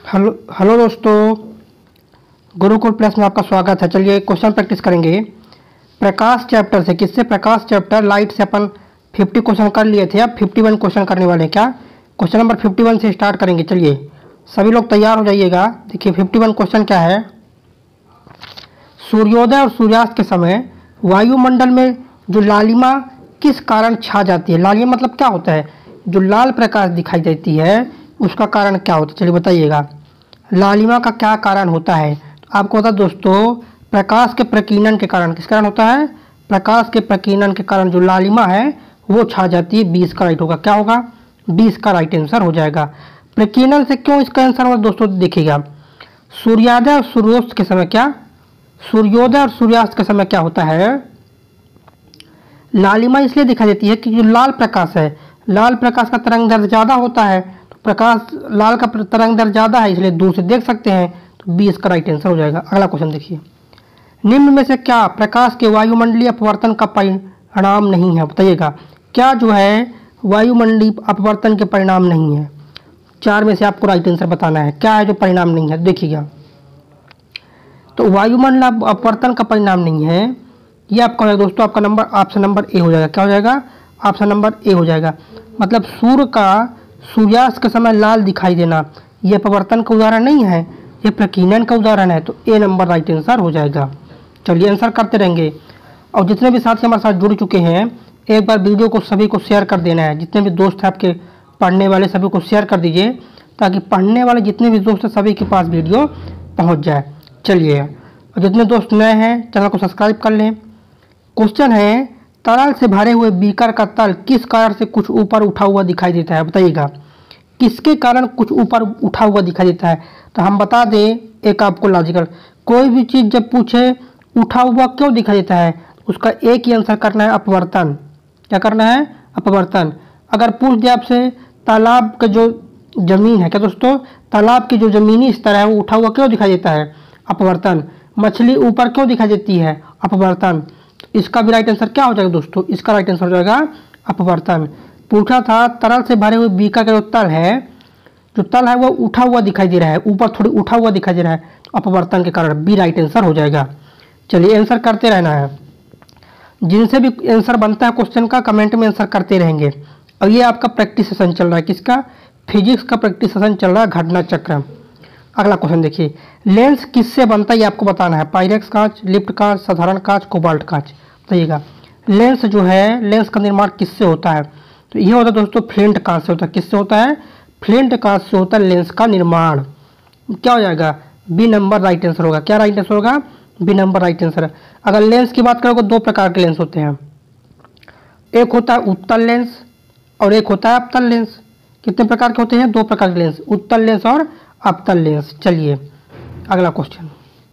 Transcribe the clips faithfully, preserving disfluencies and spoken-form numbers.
Hello hello दोस्तों, Gurukul plus में आपका स्वागत है। चलिए क्वेश्चन प्रैक्टिस करेंगे प्रकाश चैप्टर से। किससे? प्रकाश चैप्टर लाइट से अपन पचास क्वेश्चन कर लिए थे, अब इक्यावन क्वेश्चन करने वाले हैं। क्या क्वेश्चन नंबर इक्यावन से स्टार्ट करेंगे। चलिए सभी लोग तैयार हो जाइएगा। देखिए इक्यावन क्वेश्चन क्या है। सूर्योदय और सूर्यास्त के समय वायुमंडल में जो लालिमा किस कारण छा जाती है? लालिमा मतलब क्या होता है? जो लाल प्रकाश दिखाई देती है उसका कारण क्या होता है? चलिए बताइएगा, लालिमा का क्या कारण होता है? तो आपको बता दोस्तों, प्रकाश के प्रकीर्णन के कारण। किस कारण होता है? प्रकाश के प्रकीर्णन के कारण जो लालिमा है वो छा जाती है। बीस का राइट होगा। क्या होगा? बीस का राइट आंसर हो जाएगा। प्रकीर्णन से क्यों इसका आंसर होगा दोस्तों? देखिएगा, सूर्योदय और सूर्यास्त के समय क्या सूर्योदय और सूर्यास्त के समय क्या होता है? लालिमा इसलिए दिखाई देती है कि जो लाल प्रकाश है, लाल प्रकाश का तरंग दैर्ध्य ज़्यादा होता है। तो प्रकाश लाल का तरंग दैर्ध्य ज़्यादा है, इसलिए दूर से देख सकते हैं। तो बीस का राइट आंसर हो जाएगा। अगला क्वेश्चन देखिए, निम्न में से क्या प्रकाश के वायुमंडलीय अपवर्तन का परिणाम नहीं है? बताइएगा, क्या जो है वायुमंडलीय अपवर्तन के परिणाम नहीं है? चार में से आपको राइट आंसर बताना है। क्या है जो परिणाम नहीं है? देखिएगा, तो वायुमंडल अपवर्तन का परिणाम नहीं है, ये आपका हो जाएगा दोस्तों, आपका नंबर ऑप्शन नंबर ए हो जाएगा। क्या हो जाएगा? ऑप्शन नंबर ए हो जाएगा। मतलब सूर्य का सूर्यास्त के समय लाल दिखाई देना यह अपवर्तन का उदाहरण नहीं है, यह प्रकीर्णन का उदाहरण है। तो ए नंबर राइट आंसर हो जाएगा। चलिए आंसर करते रहेंगे। और जितने भी साथी हमारे साथ जुड़ चुके हैं, एक बार वीडियो को सभी को शेयर कर देना है। जितने भी दोस्त हैं आपके पढ़ने वाले, सभी को शेयर कर दीजिए, ताकि पढ़ने वाले जितने भी दोस्त हैं सभी के पास वीडियो पहुँच जाए। चलिए, और जितने दोस्त नए हैं चैनल को सब्सक्राइब कर लें। क्वेश्चन है, तरल से भरे हुए बीकर का तल किस कारण से कुछ ऊपर उठा हुआ दिखाई देता है? बताइएगा, किसके कारण कुछ ऊपर उठा हुआ दिखाई देता है? तो हम बता दें एक आपको लॉजिकल, कोई भी चीज़ जब पूछे उठा हुआ क्यों दिखाई देता है, उसका एक ही आंसर करना है, अपवर्तन। क्या करना है? अपवर्तन। अगर पूछ दे आपसे तालाब का जो जमीन है, क्या दोस्तों, तालाब की जो जमीनी स्तर है वो उठा हुआ क्यों दिखाई देता है? अपवर्तन। मछली ऊपर क्यों दिखाई देती है? अपवर्तन। इसका भी राइट आंसर क्या हो जाएगा दोस्तों? इसका राइट आंसर हो जाएगा अपवर्तन। पूछा था तरल से भरे हुए बीकर का जो तल है, जो तल है वो उठा हुआ दिखाई दे रहा है, ऊपर थोड़ी उठा हुआ दिखाई दे रहा है, तो अपवर्तन के कारण बी राइट आंसर हो जाएगा। चलिए आंसर करते रहना है। जिनसे भी आंसर बनता है क्वेश्चन का, कमेंट में आंसर करते रहेंगे। और ये आपका प्रैक्टिस सेशन चल रहा है। किसका? फिजिक्स का प्रैक्टिस सेशन चल रहा है, घटना चक्र। अगला क्वेश्चन देखिए, लेंस किससे बनता है ये आपको बताना है। पायरेक्स कांच, लिफ्ट कांच, साधारण कांच, कोबाल्ट कांच। बताइएगा, लेंस जो है, लेंस का निर्माण किससे होता है? तो ये होता है दोस्तों फ्लिंट कांच से होता है। किससे होता है? फ्लिंट कांच से होता है लेंस का निर्माण। क्या हो जाएगा? बी नंबर राइट आंसर होगा। क्या राइट आंसर होगा? बी नंबर राइट आंसर है। अगर लेंस की बात करोगे, दो प्रकार के लेंस होते हैं, एक होता है उत्तल लेंस और एक होता है अवतल लेंस। कितने प्रकार के होते हैं? दो प्रकार के लेंस, उत्तल लेंस और अवतल लेंस। चलिए अगला क्वेश्चन,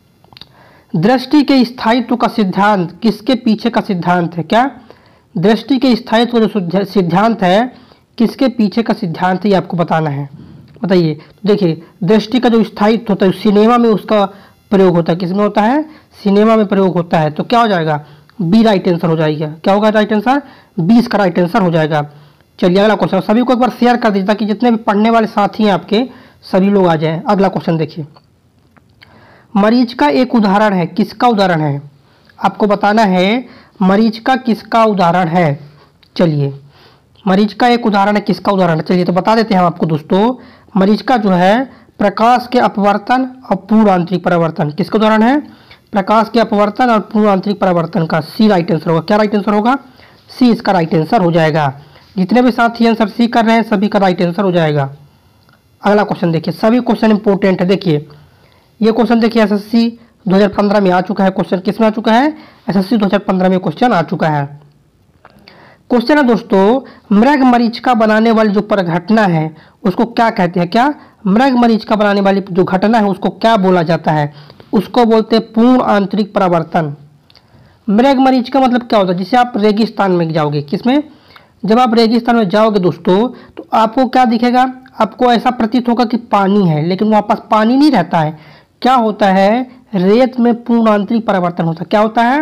दृष्टि के स्थायित्व का सिद्धांत किसके पीछे का सिद्धांत है? क्या दृष्टि के स्थायित्व जो सिद्धांत है किसके पीछे का सिद्धांत है, ये आपको बताना है। बताइए। तो देखिए, दृष्टि का जो स्थायित्व होता है सिनेमा में उसका प्रयोग होता है। किसमें होता है? सिनेमा में प्रयोग होता है। तो क्या हो जाएगा? बी राइट आंसर हो जाएगा। क्या होगा राइट आंसर? बीस का राइट आंसर हो जाएगा। चलिए अगला क्वेश्चन, सभी को एक बार शेयर कर दीजिए ताकि जितने भी पढ़ने वाले साथी हैं आपके सभी लोग आ जाएं। अगला क्वेश्चन देखिए, मरीज का एक उदाहरण है, किसका उदाहरण है? आपको बताना है मरीज का किसका उदाहरण है। चलिए, मरीज का एक उदाहरण है, किसका उदाहरण है? चलिए तो बता देते हैं हम आपको दोस्तों, मरीज का जो है प्रकाश के अपवर्तन और पूर्ण आंतरिक परावर्तन। किसका उदाहरण है? प्रकाश के अपवर्तन और पूर्ण आंतरिक परावर्तन का। सी राइट आंसर होगा। क्या राइट आंसर होगा? सी इसका राइट आंसर हो जाएगा। जितने भी साथी आंसर सी कर रहे हैं सभी का राइट आंसर हो जाएगा। अगला क्वेश्चन देखिए, सभी क्वेश्चन इंपॉर्टेंट है। देखिए ये क्वेश्चन देखिए, एसएससी दो हज़ार पंद्रह में आ चुका है। क्वेश्चन किस में आ चुका है? एसएससी दो हज़ार पंद्रह में क्वेश्चन आ चुका है। क्वेश्चन है दोस्तों, मृग मरीचिका बनाने वाली जो परघटना है उसको क्या कहते हैं? क्या मृग मरीचिका बनाने वाली जो घटना है उसको क्या बोला जाता है? उसको बोलते हैं पूर्ण आंतरिक परावर्तन। मृग मरीचिका मतलब क्या होता है? जिसे आप रेगिस्तान में जाओगे, किसमें? जब आप रेगिस्तान में जाओगे दोस्तों तो आपको क्या दिखेगा? आपको ऐसा प्रतीत होगा कि पानी है, लेकिन वहाँ पास पानी नहीं रहता है। क्या होता है? रेत में पूर्ण आंतरिक परावर्तन होता है। क्या होता है?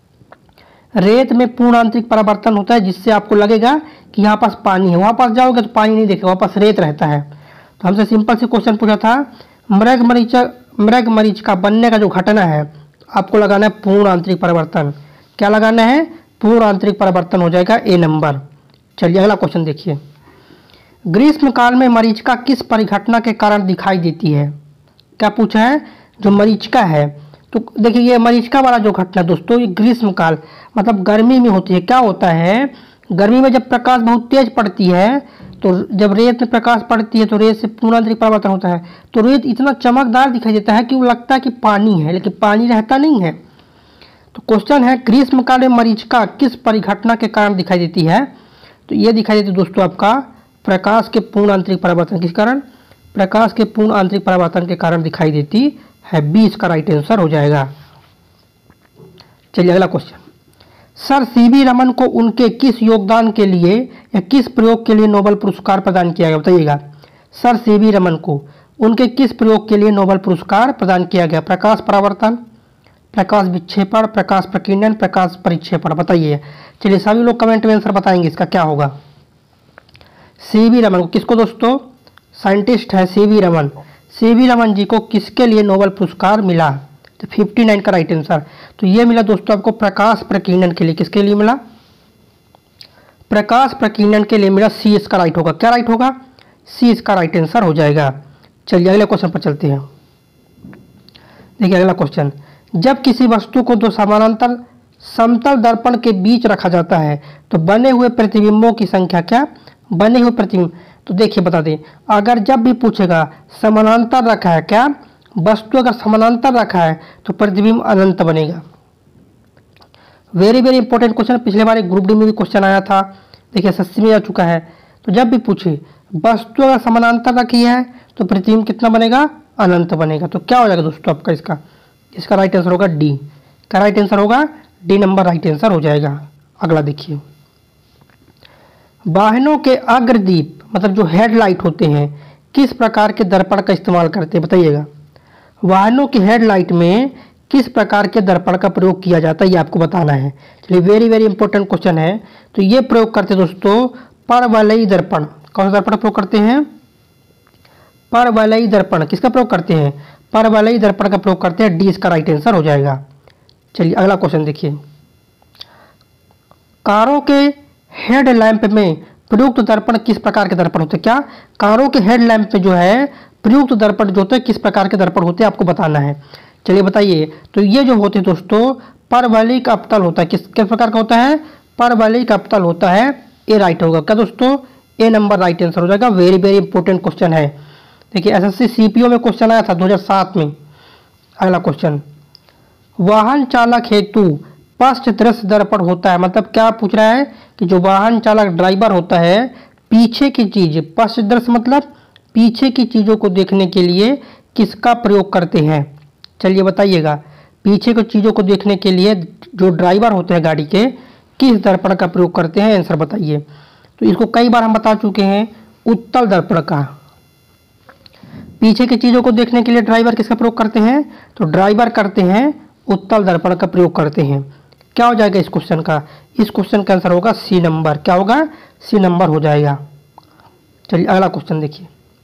रेत में पूर्ण आंतरिक परावर्तन होता है, जिससे आपको लगेगा कि यहाँ पास पानी है। वहाँ पास जाओगे तो पानी नहीं दिखेगा, वहाँ पास रेत रहता है। तो हमसे सिंपल से क्वेश्चन पूछा था मृग मरीचिका मृग मरीचिका बनने का जो घटना है आपको लगाना है पूर्ण आंतरिक परिवर्तन। क्या लगाना है? पूर्ण आंतरिक परिवर्तन हो जाएगा ए नंबर। चलिए अगला क्वेश्चन देखिए। ग्रीष्म काल में मरीचिका किस परिघटना के कारण दिखाई देती है? क्या पूछा है? जो मरीचिका है, तो देखिए ये मरीचिका वाला जो घटना दोस्तों, ये ग्रीष्म काल मतलब गर्मी में होती है। क्या होता है, गर्मी में जब प्रकाश बहुत तेज पड़ती है, तो जब रेत में प्रकाश पड़ती है तो रेत से पूर्ण आंतरिक परिवर्तन होता है, तो रेत इतना चमकदार दिखाई देता है कि वो लगता है कि पानी है, लेकिन पानी रहता नहीं है। तो क्वेश्चन है ग्रीष्म काल में मरीचिका किस परिघटना के कारण दिखाई देती है? तो ये दिखाई देती है दोस्तों आपका प्रकाश के पूर्ण आंतरिक परिवर्तन। किस कारण? प्रकाश के पूर्ण आंतरिक परिवर्तन के कारण दिखाई देती है। बी इसका राइट आंसर हो जाएगा। चलिए अगला क्वेश्चन। सर सीवी रमन को उनके किस योगदान के लिए या किस प्रयोग के लिए नोबेल पुरस्कार प्रदान किया गया? बताइएगा। सर सीवी रमन को उनके किस प्रयोग के लिए नोबेल पुरस्कार प्रदान किया गया? प्रकाश परावर्तन, प्रकाश विक्षेपण, प्रकाश प्रकीर्णन, प्रकाश परिक्षेपण। बताइए। चलिए सभी लोग कमेंट में आंसर बताएंगे इसका क्या होगा। सीवी रमन को, किसको दोस्तों? साइंटिस्ट है सीवी रमन। सीवी रमन जी को किसके लिए नोबेल पुरस्कार मिला? तो उनसठ का राइट आंसर। तो ये मिला दोस्तों आपको प्रकाश प्रकीर्णन के लिए। किसके लिए मिला? प्रकाश प्रकीर्णन के लिए मिला। सी इसका राइट होगा। क्या राइट होगा? सी इसका राइट आंसर हो जाएगा। चलिए अगले क्वेश्चन पर चलते हैं। देखिए अगला क्वेश्चन। जब किसी वस्तु को दो समानांतर समतल दर्पण के बीच रखा जाता है तो बने हुए प्रतिबिंबों की संख्या क्या? बने हुए प्रतिबिंब, तो देखिए बता दें, अगर जब भी पूछेगा समानांतर रखा है, क्या वस्तु अगर समानांतर रखा है तो प्रतिबिंब अनंत बनेगा। वेरी वेरी इंपॉर्टेंट क्वेश्चन, पिछले बार एक ग्रुप डी में भी क्वेश्चन आया था, देखिए एसएससी में आ चुका है। तो जब भी पूछे वस्तु अगर समानांतर रखी है तो प्रतिबिंब कितना बनेगा? अनंत बनेगा। तो क्या हो जाएगा दोस्तों आपका इसका इसका राइट आंसर होगा डी। क्या राइट आंसर होगा? डी नंबर राइट आंसर हो जाएगा। अगला देखिए। वाहनों के अग्रदीप मतलब जो हेडलाइट होते हैं किस प्रकार के दर्पण का इस्तेमाल करते हैं? बताइएगा। वाहनों की हेडलाइट में किस प्रकार के दर्पण का प्रयोग किया जाता है ये आपको बताना है। चलिए वेरी वेरी इंपॉर्टेंट क्वेश्चन है। तो ये प्रयोग करते हैं दोस्तों परवलयी दर्पण। कौन सा दर्पण प्रयोग करते हैं? परवलयी दर्पण। किसका प्रयोग करते हैं? परवलयी दर्पण का प्रयोग करते हैं। डी इसका राइट आंसर हो जाएगा। चलिए अगला क्वेश्चन देखिए। कारों के हेड लैंप में प्रयुक्त दर्पण किस प्रकार के दर्पण होते हैं? क्या कारों के हेड लैंप में जो है प्रयुक्त दर्पण जो होते हैं किस प्रकार के दर्पण होते हैं आपको बताना है। चलिए बताइए। तो ये जो होते हैं दोस्तों परवलयिक अवतल होता है। किस किस प्रकार का होता है? परवलयिक अवतल होता है। ए राइट होगा। क्या दोस्तों? ए नंबर राइट आंसर हो जाएगा। वेरी वेरी इंपॉर्टेंट क्वेश्चन है। देखिए एसएससी सीपीओ में क्वेश्चन आया था दो हज़ार सात में। अगला क्वेश्चन। वाहन चालक हेतु पश्च दृश्य दर्पण होता है, मतलब क्या पूछ रहा है कि जो वाहन चालक ड्राइवर होता है पीछे की चीज, पश्च दृश्य मतलब पीछे की चीज़ों को देखने के लिए किसका प्रयोग करते हैं? चलिए बताइएगा। पीछे की चीज़ों को देखने के लिए जो ड्राइवर होते हैं गाड़ी के किस दर्पण का प्रयोग करते हैं? आंसर बताइए। तो इसको कई बार हम बता चुके हैं, उत्तल दर्पण का। पीछे की चीज़ों को देखने के लिए ड्राइवर किसका प्रयोग करते हैं? तो ड्राइवर करते हैं उत्तल दर्पण का प्रयोग करते हैं। क्या हो जाएगा इस क्वेश्चन का? इस क्वेश्चन का आंसर होगा सी नंबर। क्या होगा? सी नंबर हो जाएगा। चलिए अगला क्वेश्चन देखिए।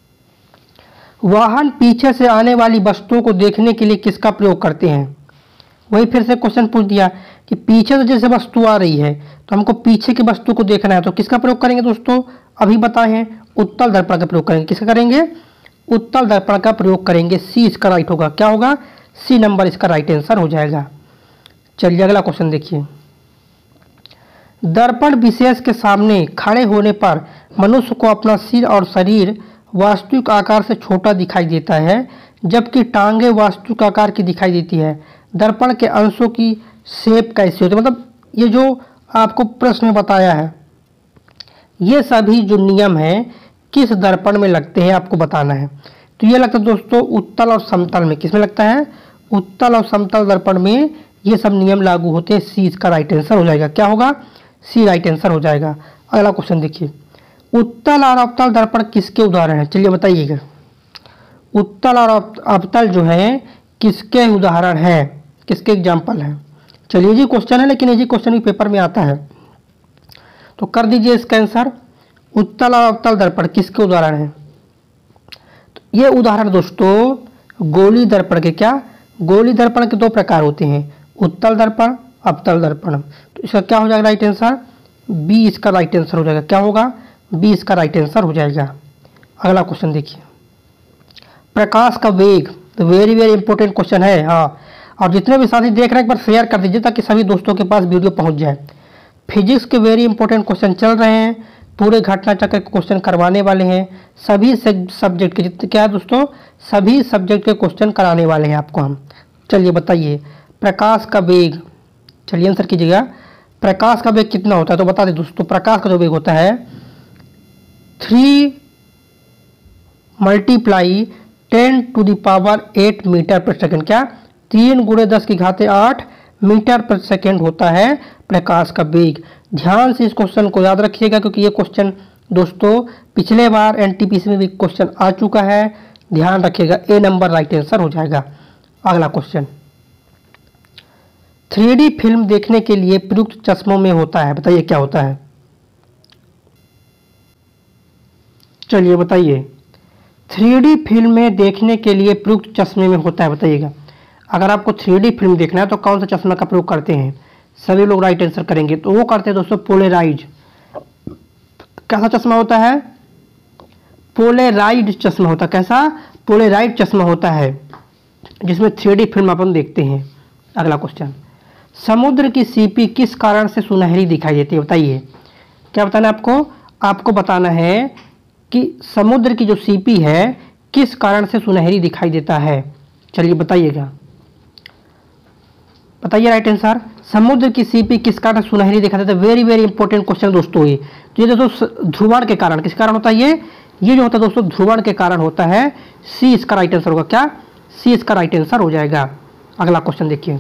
वाहन पीछे से आने वाली वस्तुओं को देखने के लिए किसका प्रयोग करते हैं? वही फिर से क्वेश्चन पूछ दिया कि पीछे से जैसे वस्तु आ रही है तो हमको पीछे की वस्तु को देखना है, तो किसका प्रयोग करेंगे दोस्तों? अभी बताए हैं उत्तल दर्पण का प्रयोग करेंगे। किसका करेंगे? उत्तल दर्पण का प्रयोग करेंगे। सी इसका राइट होगा। क्या होगा? सी नंबर इसका राइट आंसर हो जाएगा। चलिए अगला क्वेश्चन देखिए। दर्पण विशेष के सामने खड़े होने पर मनुष्य को अपना सिर और शरीर वास्तविक आकार से छोटा दिखाई देता है, जबकि टांगे वास्तविक आकार की दिखाई देती है। दर्पण के अंशों की शेप कैसी होती है? मतलब ये जो आपको प्रश्न में बताया है ये सभी जो नियम हैं किस दर्पण में लगते हैं आपको बताना है। तो ये लगता है दोस्तों उत्तल और समतल में। किसमें लगता है? उत्तल और समतल दर्पण में ये सब नियम लागू होते हैं। सी इसका राइट आंसर हो जाएगा। क्या होगा? सी राइट आंसर हो जाएगा। अगला क्वेश्चन देखिए। उत्तल और अवतल दर्पण किसके उदाहरण हैं? चलिए बताइएगा। उत्तल और अवतल जो है किसके उदाहरण हैं, किसके एग्जाम्पल हैं? चलिए जी क्वेश्चन है, लेकिन ये जी क्वेश्चन भी पेपर में आता है, तो कर दीजिए इसका आंसर। उत्तल और अवतल दर्पण किसके उदाहरण हैं? तो ये उदाहरण दोस्तों गोली दर्पण के क्या गोली दर्पण के दो प्रकार होते हैं, उत्तल दर्पण, अवतल दर्पण। तो इसका क्या हो जाएगा राइट आंसर, बी इसका राइट आंसर हो जाएगा। क्या होगा, बी इसका राइट आंसर हो जाएगा। अगला क्वेश्चन देखिए, प्रकाश का वेग, तो वेरी वेरी इंपॉर्टेंट क्वेश्चन है। हाँ, और जितने भी साथी देख रहे हैं एक बार शेयर कर दीजिए ताकि सभी दोस्तों के पास वीडियो पहुंच जाए। फिजिक्स के वेरी इंपॉर्टेंट क्वेश्चन चल रहे हैं, पूरे घटना चक्र के क्वेश्चन करवाने वाले हैं, सभी सब्जेक्ट के जितने क्या है दोस्तों, सभी सब्जेक्ट के क्वेश्चन कराने वाले हैं आपको हम। चलिए बताइए, प्रकाश का वेग, चलिए आंसर कीजिएगा, प्रकाश का वेग कितना होता है? तो बता दें दोस्तों, प्रकाश का जो वेग होता है three multiply ten to the power eight meter पर सेकेंड। क्या, तीन गुणे दस की घाते आठ मीटर पर सेकेंड होता है प्रकाश का वेग। ध्यान से इस क्वेश्चन को याद रखिएगा क्योंकि ये क्वेश्चन दोस्तों पिछले बार एनटीपीसी में भी क्वेश्चन आ चुका है। ध्यान रखिएगा, ए नंबर राइट आंसर हो जाएगा। अगला क्वेश्चन, थ्री डी फिल्म देखने के लिए प्रयुक्त चश्मों में होता है, बताइए क्या होता है? चलिए बताइए, थ्री डी फिल्म में देखने के लिए प्रयुक्त चश्मे में होता है, बताइएगा। अगर आपको थ्री डी फिल्म देखना है तो कौन सा चश्मा का प्रयोग करते हैं? सभी लोग राइट आंसर करेंगे। तो वो करते हैं दोस्तों पोलराइज। कैसा चश्मा होता है? पोलराइड चश्मा होता है। कैसा? पोलराइड चश्मा होता है जिसमें थ्री डी फिल्म अपन देखते हैं। अगला क्वेश्चन, समुद्र की सीपी किस कारण से सुनहरी दिखाई देती है, बताइए। क्या बताना है आपको? आपको बताना है कि समुद्र की जो सीपी है किस कारण से सुनहरी दिखाई देता है। चलिए बताइएगा, बताइए राइट आंसर। समुद्र की सीपी किस कारण सुनहरी दिखाई देता है? वेरी वेरी इंपॉर्टेंट क्वेश्चन दोस्तों। ये तो ये दोस्तों ध्रुवण के कारण, किस कारण होता है ये ये जो होता है दोस्तों ध्रुवण के कारण होता है। सी इसका राइट आंसर होगा। क्या? सी इसका राइट आंसर हो जाएगा। अगला क्वेश्चन देखिए,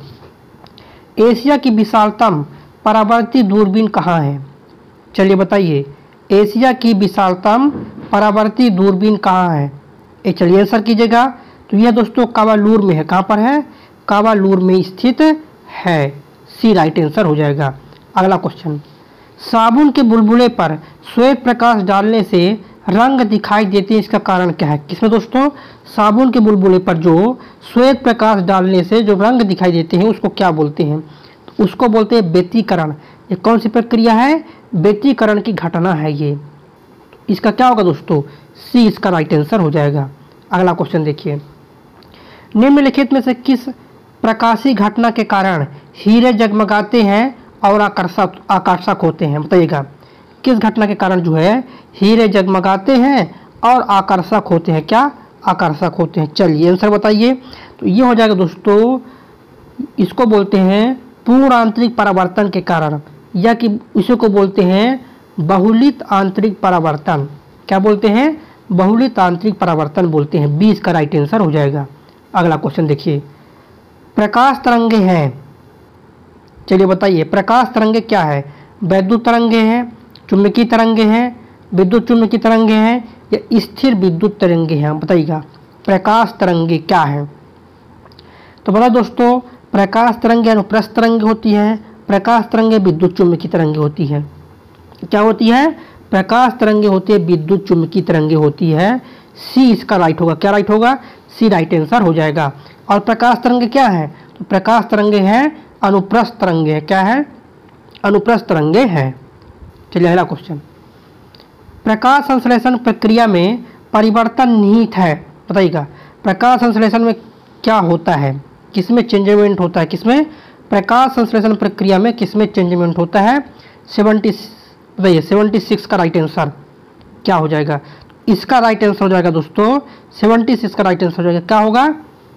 एशिया की विशालतम परावर्ती दूरबीन कहाँ है? चलिए बताइए, एशिया की विशालतम परावर्ती दूरबीन कहाँ है? ये चलिए आंसर कीजिएगा। तो यह दोस्तों कावालूर में है। कहाँ पर है? कावालूर में स्थित है। सी राइट आंसर हो जाएगा। अगला क्वेश्चन, साबुन के बुलबुले पर श्वेत प्रकाश डालने से रंग दिखाई देते हैं, इसका कारण क्या है? किसमें दोस्तों? साबुन के बुलबुले पर जो श्वेत प्रकाश डालने से जो रंग दिखाई देते हैं उसको क्या बोलते हैं? तो उसको बोलते हैं व्यतिकरण। ये कौन सी प्रक्रिया है? व्यतिकरण की घटना है ये। इसका क्या होगा दोस्तों? सी इसका राइट आंसर हो जाएगा। अगला क्वेश्चन देखिए, निम्नलिखित में से किस प्रकाशीय घटना के कारण हीरे जगमगाते हैं और आकर्षक आकर्षक होते हैं? बताइएगा, किस घटना के कारण जो है हीरे जगमगाते हैं और आकर्षक होते हैं? क्या? आकर्षक होते हैं। चलिए आंसर बताइए। तो ये हो जाएगा दोस्तों, इसको बोलते हैं पूर्ण आंतरिक परावर्तन के कारण, या कि इसी को बोलते हैं बहुलित आंतरिक परावर्तन। क्या बोलते हैं? बहुलित आंतरिक परावर्तन बोलते हैं। बी इसका राइट आंसर हो जाएगा। अगला क्वेश्चन देखिए, प्रकाश तरंगे हैं। चलिए बताइए, प्रकाश तरंगे क्या है? वैद्युत तरंगे हैं, चुंबकीय तरंगे हैं, विद्युत चुंबकीय तरंगे हैं या स्थिर विद्युत तरंगे हैं? बताइएगा, प्रकाश तरंगे क्या है? तो बता दोस्तों, प्रकाश तरंगे अनुप्रस्थ तरंगे होती है, प्रकाश तरंगे विद्युत चुंबकीय तरंगे होती है। क्या होती है? प्रकाश तरंगे होती है, विद्युत चुंबकीय तरंगे होती है। सी इसका राइट होगा। क्या राइट होगा? सी राइट आंसर हो जाएगा। और प्रकाश तरंगे क्या है? तो प्रकाश तरंगे हैं अनुप्रस्थ तरंगे। क्या है? अनुप्रस्थ तरंगे हैं। चलिए अगला क्वेश्चन, प्रकाश संश्लेषण प्रक्रिया में परिवर्तन निहित है। बताइएगा, प्रकाश संश्लेषण में क्या होता है? किसमें चेंजमेंट होता है? किसमें? प्रकाश संश्लेषण प्रक्रिया में किसमें चेंजमेंट होता है? सेवेंटी बताइए, सेवेंटी सिक्स का राइट आंसर क्या हो जाएगा? इसका राइट आंसर हो जाएगा दोस्तों सेवेंटी सिक्स का राइट आंसर हो जाएगा। क्या होगा?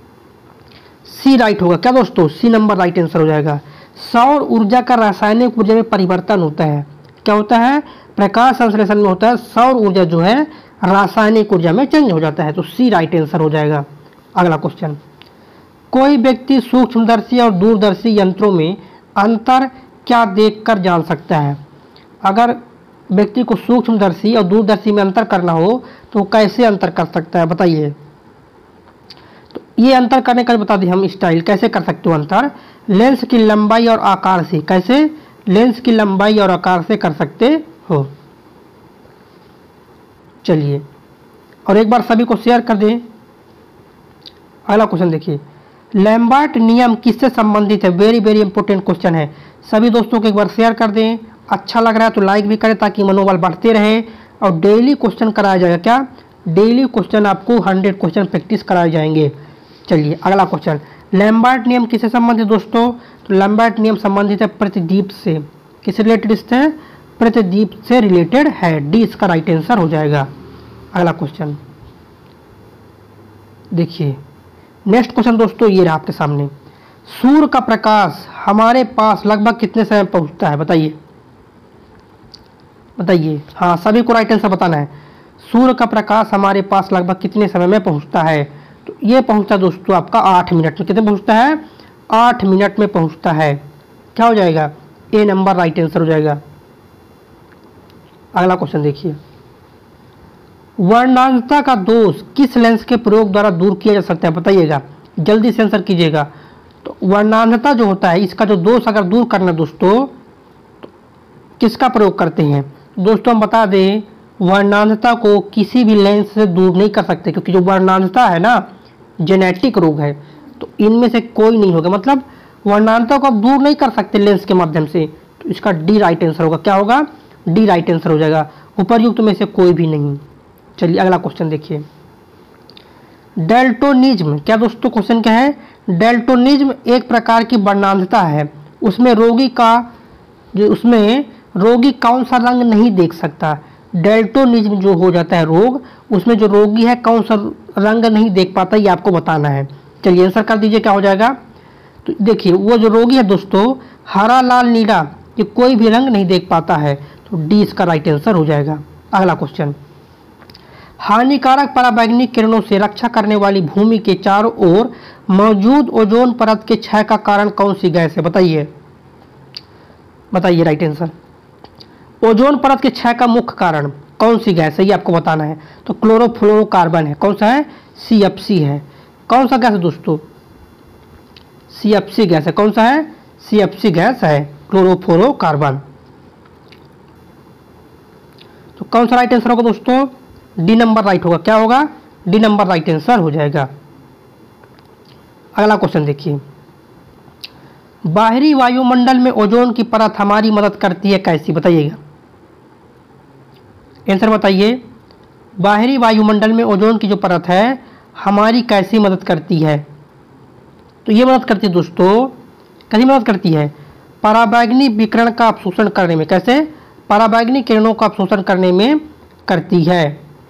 सी राइट होगा। क्या दोस्तों? सी नंबर राइट आंसर हो जाएगा। सौर ऊर्जा का रासायनिक ऊर्जा में परिवर्तन होता है। क्या होता है? प्रकाश संश्लेषण में होता है सौर ऊर्जा जो है रासायनिक ऊर्जा में चेंज हो जाता है। तो सी राइट आंसर हो जाएगा। अगला क्वेश्चन, कोई व्यक्ति सूक्ष्मदर्शी और दूरदर्शी यंत्रों में अंतर क्या देखकर जान सकता है? अगर व्यक्ति को सूक्ष्मदर्शी और दूरदर्शी में अंतर करना हो तो कैसे अंतर कर सकता है? बताइए। तो ये अंतर करने का बता दें हम स्टाइल, कैसे कर सकते हो अंतर? लेंस की लंबाई और आकार से। कैसे? लेंस की लंबाई और आकार से कर सकते हो। चलिए, और एक बार सभी को शेयर कर दें। अगला क्वेश्चन देखिए, लैम्बर्ट नियम किससे संबंधित है? वेरी वेरी इंपॉर्टेंट क्वेश्चन है। सभी दोस्तों को एक बार शेयर कर दें, अच्छा लग रहा है तो लाइक भी करें ताकि मनोबल बढ़ते रहे। और डेली क्वेश्चन कराया जाएगा। क्या? डेली क्वेश्चन आपको हंड्रेड क्वेश्चन प्रैक्टिस कराए जाएंगे। चलिए अगला क्वेश्चन, लैम्बर्ट नियम किससे संबंधित दोस्तों? तो लैम्बर्ट नियम संबंधित है प्रतिदीप्त से। किससे रिलेटेड है? प्रतिदीप्त से रिलेटेड है। डी इसका राइट आंसर हो जाएगा। अगला क्वेश्चन देखिए, नेक्स्ट क्वेश्चन दोस्तों ये रहा आपके सामने, सूर्य का प्रकाश हमारे पास लगभग कितने समय पहुंचता है? बताइए बताइए। हाँ, सभी को राइट आंसर बताना है। सूर्य का प्रकाश हमारे पास लगभग कितने समय में पहुंचता है? तो ये पहुंचता है दोस्तों आपका आठ मिनट में। कितने पहुंचता है? आठ मिनट में पहुंचता है। क्या हो जाएगा? ए नंबर राइट आंसर हो जाएगा। अगला क्वेश्चन देखिए, वर्णांतता का दोष किस लेंस के प्रयोग द्वारा दूर किया जा सकता है? बताइएगा, जल्दी से आंसर कीजिएगा। तो वर्णांतता जो होता है, इसका जो दोष अगर दूर करना दोस्तों, तो किसका प्रयोग करते हैं? दोस्तों हम बता दें, वर्णांतता को किसी भी लेंस से दूर नहीं कर सकते, क्योंकि जो वर्णांतता है ना, जेनेटिक रोग है, तो इनमें से कोई नहीं होगा। मतलब वर्णांतता को आप दूर नहीं कर सकते लेंस के माध्यम से। तो इसका डी राइट आंसर होगा। क्या होगा? डी राइट आंसर हो जाएगा। उपर्युक्त में से कोई भी नहीं। चलिए अगला क्वेश्चन देखिए, डेल्टोनिज्म। क्या दोस्तों क्वेश्चन क्या है? डेल्टोनिज्म एक प्रकार की वर्णांतता है। उसमें रोगी का जो उसमें रोगी कौन सा रंग नहीं देख सकता? डेल्टोनिज्म जो हो जाता है रोग, उसमें जो रोगी है कौन सा रंग नहीं देख पाता, ये आपको बताना है। चलिए आंसर कर दीजिए, क्या हो जाएगा? तो देखिए, वो जो रोगी है दोस्तों, हरा लाल नीला ये कोई भी रंग नहीं देख पाता है। तो डी इसका राइट आंसर हो जाएगा। अगला क्वेश्चन, हानिकारक पराबैंगनी किरणों से रक्षा करने वाली भूमि के चारों ओर मौजूद ओजोन परत के क्षय का कारण कौन सी गैस है? बताइए बताइए राइट आंसर। ओजोन परत के क्षय का मुख्य कारण कौन सी गैस है, ये आपको बताना है। तो क्लोरोफ्लोरोकार्बन है। कौन सा है? सी एफ सी है। कौन सा गैस है दोस्तों? सी एफ सी गैस है। कौन सा है? सी एफ सी गैस है, क्लोरोफ्लोरोकार्बन। तो कौन सा राइट आंसर होगा दोस्तों? डी नंबर राइट होगा। क्या होगा? डी नंबर राइट आंसर हो जाएगा। अगला क्वेश्चन देखिए, बाहरी वायुमंडल में ओजोन की परत हमारी मदद करती है कैसी? बताइएगा, आंसर बताइए। बाहरी वायुमंडल में ओजोन की जो परत है हमारी कैसी मदद करती है? तो ये मदद करती है दोस्तों, कैसी मदद करती है? पराबैंगनी विकिरण का अवशोषण करने में। कैसे? पराबैंगनी किरणों का अवशोषण करने में करती है।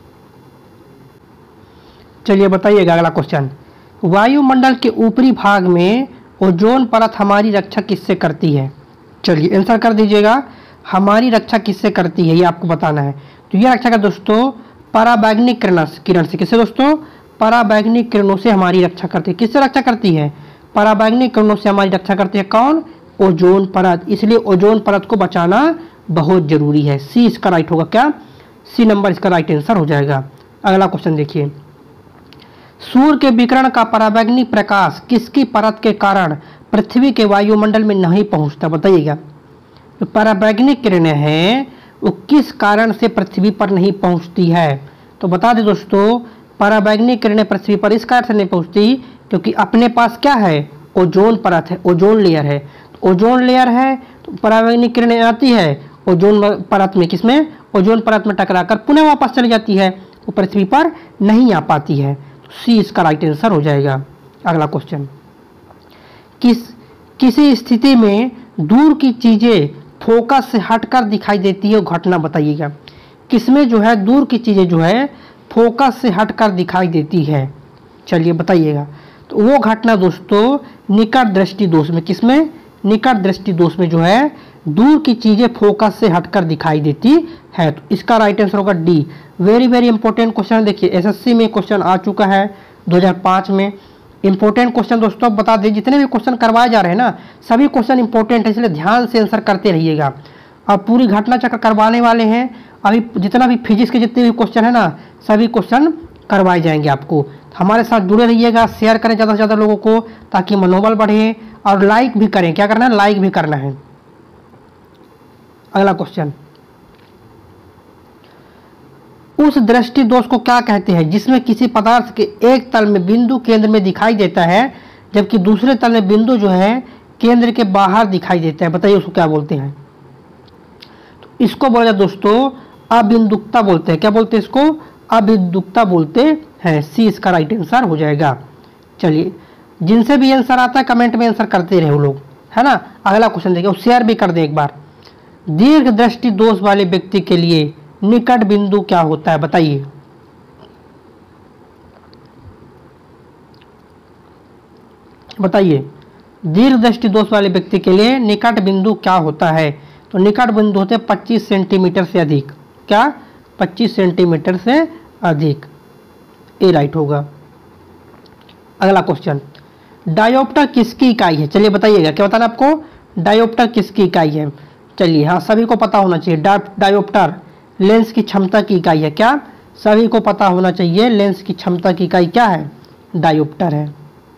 चलिए बताइएगा अगला क्वेश्चन, वायुमंडल के ऊपरी भाग में ओजोन परत हमारी रक्षा किससे करती है? चलिए आंसर कर दीजिएगा, हमारी रक्षा किससे करती है ये आपको बताना है। तो ये रक्षा का दोस्तों पराबैंगनी किरण किरण से। किससे दोस्तों? पराबैंगनी किरणों से हमारी रक्षा करती है। किससे रक्षा करती है? पराबैंगनी किरणों से हमारी रक्षा करती है। कौन? ओजोन परत। इसलिए ओजोन परत को बचाना बहुत जरूरी है। सी इसका राइट होगा। क्या? सी नंबर इसका राइट आंसर हो जाएगा। अगला क्वेश्चन देखिए, सूर्य के विकिरण का पराबैंगनी प्रकाश किसकी परत के कारण पृथ्वी के वायुमंडल में नहीं पहुंचता? बताइएगा, जो पराबैंगनी किरणें हैं वो किस कारण से पृथ्वी पर नहीं पहुंचती है? तो बता दें दोस्तों, पराबैंगनी किरणें पृथ्वी पर इस कारण से नहीं पहुंचती क्योंकि अपने पास क्या है? ओजोन परत है, ओजोन लेयर है। तो ओजोन लेयर है तो पराबैंगनी किरणें आती है ओजोन परत में। किसमें? ओजोन परत में टकराकर पुनः वापस चली जाती है, वो पृथ्वी पर नहीं आ पाती है। तो सी इसका राइट आंसर हो जाएगा। अगला क्वेश्चन, किस किसी स्थिति में दूर की चीजें फोकस से हटकर दिखाई देती है, घटना बताइएगा। किसमें जो है दूर की चीजें जो है फोकस से हटकर दिखाई देती है? चलिए बताइएगा। तो वो घटना दोस्तों निकट दृष्टि दोष में। किसमें? निकट दृष्टि दोष में जो है दूर की चीजें फोकस से हटकर दिखाई देती है। तो इसका राइट आंसर होगा D. Very very important question. देखिए एसएससी में क्वेश्चन आ चुका है दो हज़ार पाँच में। इंपॉर्टेंट क्वेश्चन दोस्तों बता दें, जितने भी क्वेश्चन करवाए जा रहे हैं ना, सभी क्वेश्चन इंपॉर्टेंट है, इसलिए ध्यान से आंसर करते रहिएगा। अब पूरी घटना चक्र करवाने वाले हैं। अभी जितना भी फिजिक्स के जितने भी क्वेश्चन है ना, सभी क्वेश्चन करवाए जाएंगे आपको। हमारे साथ जुड़े रहिएगा, शेयर करें ज़्यादा से ज़्यादा लोगों को ताकि मनोबल बढ़े, और लाइक भी करें। क्या करना है? लाइक भी करना है। अगला क्वेश्चन, उस दृष्टि दोष को क्या कहते हैं जिसमें किसी पदार्थ के एक तल में बिंदु केंद्र में दिखाई देता है जबकि दूसरे तल में बिंदु जो है केंद्र के बाहर दिखाई देता है। बताइए उसको क्या बोलते हैं? तो इसको बोला जाए दोस्तों अबिंदुकता बोलते हैं। क्या बोलते हैं इसको? अबिंदुकता बोलते हैं। सी इसका राइट आंसर हो जाएगा। चलिए, जिनसे भी आंसर आता है कमेंट में आंसर करते रहे वो लोग, है ना। अगला क्वेश्चन देखिए, और शेयर भी कर दें एक बार। दीर्घ दृष्टि दोष वाले व्यक्ति के लिए निकट बिंदु क्या होता है? बताइए। बताइए, दीर्घ दृष्टि दोष वाले व्यक्ति के लिए निकट बिंदु क्या होता है? तो निकट बिंदु होते हैं पच्चीस सेंटीमीटर से अधिक। क्या? पच्चीस सेंटीमीटर से अधिक। ए राइट होगा। अगला क्वेश्चन, डायोप्टर किसकी इकाई है? चलिए बताइएगा, क्या बताना आपको? डायोप्टर किसकी इकाई है? चलिए, हाँ सभी को पता होना चाहिए। डा डायोप्टर लेंस की क्षमता की इकाई है। क्या? सभी को पता होना चाहिए लेंस की क्षमता की इकाई क्या है? डायोप्टर है।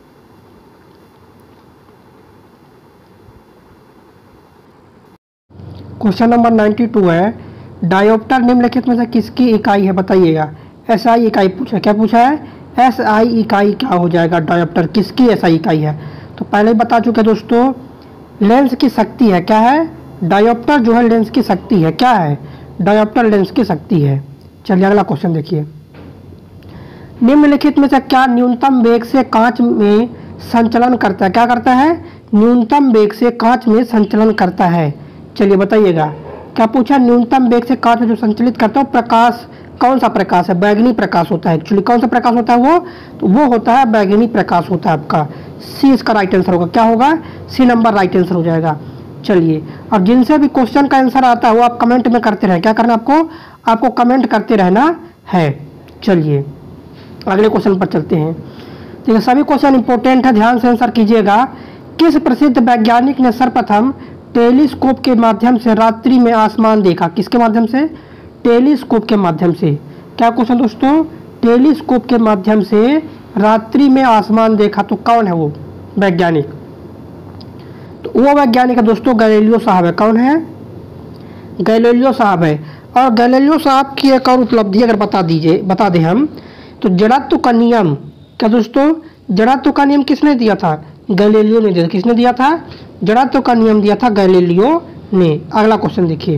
क्वेश्चन नंबर बानवे है, डायोप्टर निम्नलिखित में से किसकी इकाई है? बताइएगा। एसआई इकाई पूछा। क्या पूछा है? एसआई इकाई क्या हो जाएगा? डायोप्टर किसकी एसआई इकाई है? तो पहले ही बता चुके दोस्तों, लेंस की शक्ति है। क्या है? डायोप्टर जो है लेंस की शक्ति है। क्या है? डायोप्टर लेंस की शक्ति है। चलिए अगला क्वेश्चन देखिए, निम्नलिखित में से क्या न्यूनतम वेग से कांच में संचलन करता है? क्या करता है? न्यूनतम वेग से कांच में संचलन करता है। चलिए बताइएगा, क्या पूछा? न्यूनतम वेग से कांच में जो संचलित करता है प्रकाश कौन सा प्रकाश है? बैगनी प्रकाश होता है। एक्चुअली कौन सा प्रकाश होता है वो? तो वो होता है बैगनी प्रकाश होता है आपका। सी इसका राइट आंसर होगा। क्या होगा? सी नंबर राइट आंसर हो जाएगा। चलिए, अब जिनसे भी क्वेश्चन का आंसर आता है वो आप कमेंट में करते रहें। क्या करना आपको? आपको कमेंट करते रहना है। चलिए अगले क्वेश्चन पर चलते हैं। देखिए, सभी क्वेश्चन इंपॉर्टेंट है, ध्यान से आंसर कीजिएगा। किस प्रसिद्ध वैज्ञानिक ने सर्वप्रथम टेलीस्कोप के माध्यम से रात्रि में आसमान देखा? किसके माध्यम से? टेलीस्कोप के माध्यम से। क्या क्वेश्चन दोस्तों? टेलीस्कोप के माध्यम से रात्रि में आसमान देखा। तो कौन है वो वैज्ञानिक? तो वो वैज्ञानिक है दोस्तों गैलीलियो साहब है। कौन है? गैलीलियो साहब है। और गैलीलियो साहब की एक और उपलब्धि अगर बता दीजिए बता दें हम, तो जड़त्व का नियम। क्या दोस्तों? जड़त्व का नियम किसने दिया था? गैलीलियो ने दिया। किसने दिया था? जड़त्व का नियम दिया था गैलीलियो ने। अगला क्वेश्चन देखिए,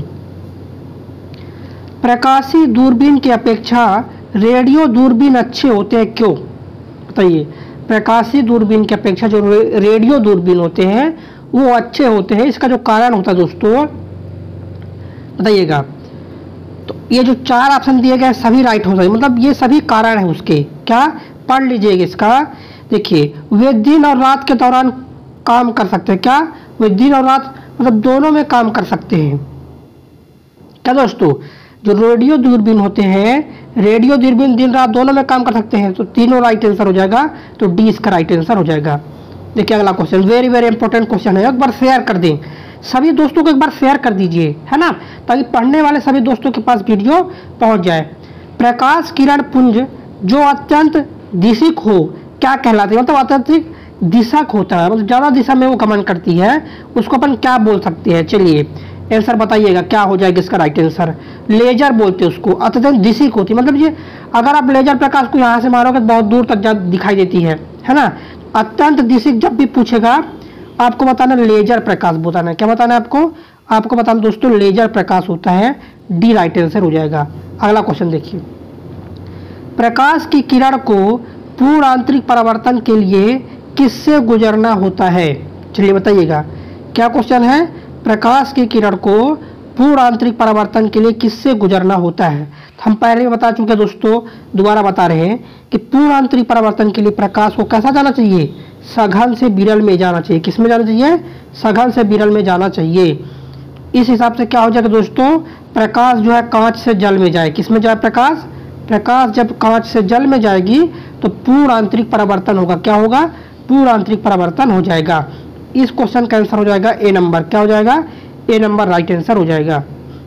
प्रकाशीय दूरबीन की अपेक्षा रेडियो दूरबीन अच्छे होते हैं, क्यों? बताइए। प्रकाशीय दूरबीन की अपेक्षा जो रेडियो दूरबीन होते हैं वो अच्छे होते हैं, इसका जो कारण होता है दोस्तों बताइएगा। तो ये जो चार ऑप्शन दिए गए सभी राइट हो जाए, मतलब ये सभी कारण है उसके। क्या? पढ़ लीजिएगा इसका। देखिए, वे दिन और रात के दौरान काम कर सकते हैं। क्या? वे दिन और रात मतलब दोनों में काम कर सकते हैं। क्या दोस्तों? जो रेडियो दूरबीन होते हैं, रेडियो दूरबीन दिन रात दोनों में काम कर सकते हैं। तो तीनों राइट आंसर हो जाएगा। तो डी इसका राइट आंसर हो जाएगा। देखिए अगला question very very important question है, एक बार शेयर कर दें। सभी दोस्तों को एक बार शेयर कर दीजिए, है ना, ताकि पढ़ने वाले सभी दोस्तों के पास वीडियो पहुंच जाए। प्रकाश किरण पुंज जो अत्यंत दिशिक हो क्या कहलाती है? मतलब अत्यधिक दिशक होता है, मतलब ज़्यादा दिशा में वो गमन करती है, उसको अपन क्या बोल सकते हैं? चलिए आंसर बताइएगा, क्या हो जाएगा इसका राइट आंसर? लेजर बोलते हैं उसको। अत्यंत दिशिक होती है, मतलब ये अगर आप लेजर प्रकाश को यहाँ से मारोगे तो बहुत दूर तक दिखाई देती है, है ना। अत्यंत दिशिक जब भी पूछेगा आपको बताना लेजर प्रकाश बताना है। क्या बताना है आपको? आपको बताना दोस्तों लेजर प्रकाश होता है। डी राइट आंसर हो जाएगा। अगला क्वेश्चन देखिए, प्रकाश की किरण को पूर्ण आंतरिक परावर्तन के लिए किससे गुजरना होता है? चलिए बताइएगा, क्या क्वेश्चन है? प्रकाश की किरण को पूर्ण आंतरिक परावर्तन के लिए किससे गुजरना होता है? तो हम पहले बता चुके दोस्तों, दोबारा बता रहे हैं कि पूर्ण आंतरिक परावर्तन के लिए प्रकाश को कैसा जाना चाहिए? सघन से विरल में जाना चाहिए। किस में जाना चाहिए? सघन से विरल में जाना चाहिए। इस हिसाब से क्या हो जाएगा दोस्तों? प्रकाश जो है कांच से जल में जाए। किस में जाए प्रकाश? प्रकाश जब कांच से जल में जाएगी तो पूर्ण आंतरिक परावर्तन होगा। क्या होगा? पूर्ण आंतरिक परावर्तन हो जाएगा। इस क्वेश्चन का आंसर हो जाएगा ए नंबर। क्या हो जाएगा? ए नंबर राइट आंसर हो जाएगा।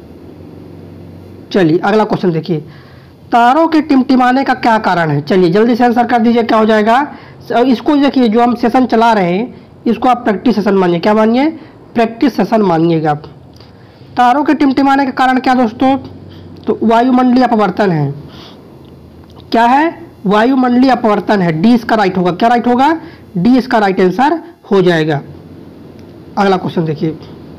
चलिए अगला क्वेश्चन देखिए, तारों के टिमटिमाने का क्या कारण है? चलिए जल्दी से आंसर कर दीजिए, क्या हो जाएगा? इसको देखिए, जो हम सेशन चला रहे हैं इसको आप प्रैक्टिस सेशन मानिए। क्या मानिए? प्रैक्टिस सेशन मानिएगा आप। तारों के टिमटिमाने का कारण क्या दोस्तों? तो वायुमंडलीय अपवर्तन है। क्या है, वायुमंडलीय अपवर्तन है। डी इसका राइट होगा। क्या राइट होगा, डी इसका राइट आंसर हो जाएगा। अगला क्वेश्चन देखिए,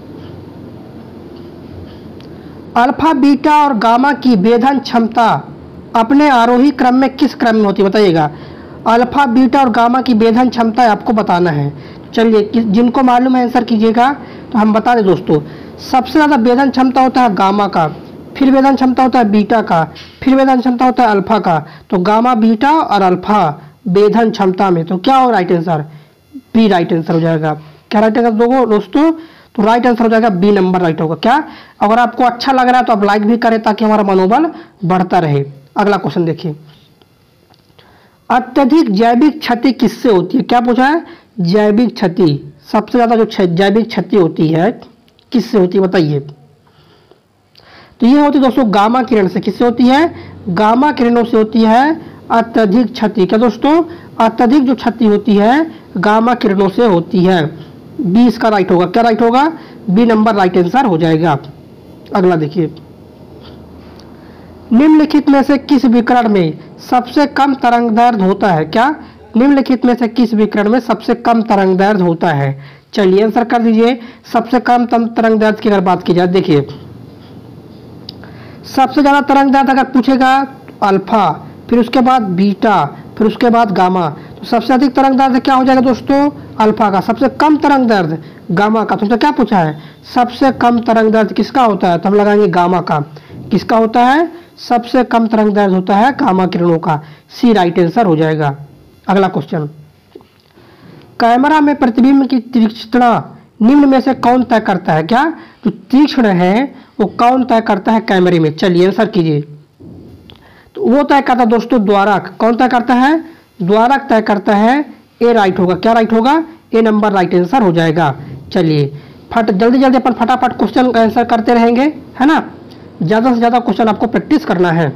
अल्फा बीटा और गामा की भेदन क्षमता अपने आरोही क्रम में किस क्रम में होती है, बताइएगा। अल्फा बीटा और गामा की भेदन क्षमता आपको बताना है। चलिए, जिनको मालूम है आंसर कीजिएगा। तो हम बता दें दोस्तों, सबसे ज़्यादा भेदन क्षमता होता है गामा का, फिर भेदन क्षमता होता है बीटा का, फिर भेदन क्षमता होता है अल्फा का। तो गामा, बीटा और अल्फा भेदन क्षमता में, तो क्या होगा right answer, B right answer हो जाएगा। क्या राइट आंसर दोगो दोस्तों, तो राइट आंसर हो जाएगा बी नंबर राइट होगा। क्या, अगर आपको अच्छा लग रहा है तो आप लाइक भी करें ताकि हमारा मनोबल बढ़ता रहे। अगला क्वेश्चन देखिए, अत्यधिक जैविक क्षति किससे होती है। क्या पूछा है, जैविक क्षति, सबसे ज्यादा जो जैविक क्षति होती है किससे होती है बताइए। तो ये होती है दोस्तों गामा किरण से। किससे होती है, गामा किरणों से होती है अत्यधिक क्षति। क्या दोस्तों, अत्यधिक जो क्षति होती है गामा किरणों से होती है। बी इसका राइट होगा। क्या राइट होगा, बी नंबर राइट आंसर हो जाएगा। अगला देखिए, निम्नलिखित में से किस विकिरण में सबसे कम तरंग दैर्ध्य होता है। क्या, निम्नलिखित में से किस विकिरण में सबसे कम तरंग दैर्ध्य होता है। चलिए आंसर कर दीजिए। सबसे कम तरंग दैर्ध्य की अगर बात की जाए, देखिए सबसे ज्यादा तरंग दैर्ध्य अगर पूछेगा अल्फा, फिर उसके बाद बीटा, फिर उसके बाद गामा। तो सबसे अधिक तरंग दैर्ध्य क्या हो जाएगा दोस्तों, अल्फा का। सबसे कम तरंग दैर्ध्य गामा का। तुमसे क्या पूछा है, सबसे कम तरंग दैर्ध्य किसका होता है, तो हम लगाएंगे गामा का। किसका होता है, सबसे कम तरंग दैर्ध्य होता है गामा किरणों का। सी राइट आंसर हो जाएगा। अगला क्वेश्चन, कैमरा में प्रतिबिंब की तीक्ष्णता निम्न में से कौन तय करता है। क्या, जो तीक्ष्ण है वो कौन तय करता है कैमरे में। चलिए आंसर कीजिए। तो वो तय करता है दोस्तों द्वारक। कौन तय करता है, द्वारक तय करता है। ए राइट होगा। क्या राइट होगा, ए नंबर राइट आंसर हो जाएगा। चलिए फट जल्दी जल्दी अपन फटाफट क्वेश्चन का आंसर करते रहेंगे, है ना। ज़्यादा से ज़्यादा क्वेश्चन आपको प्रैक्टिस करना है।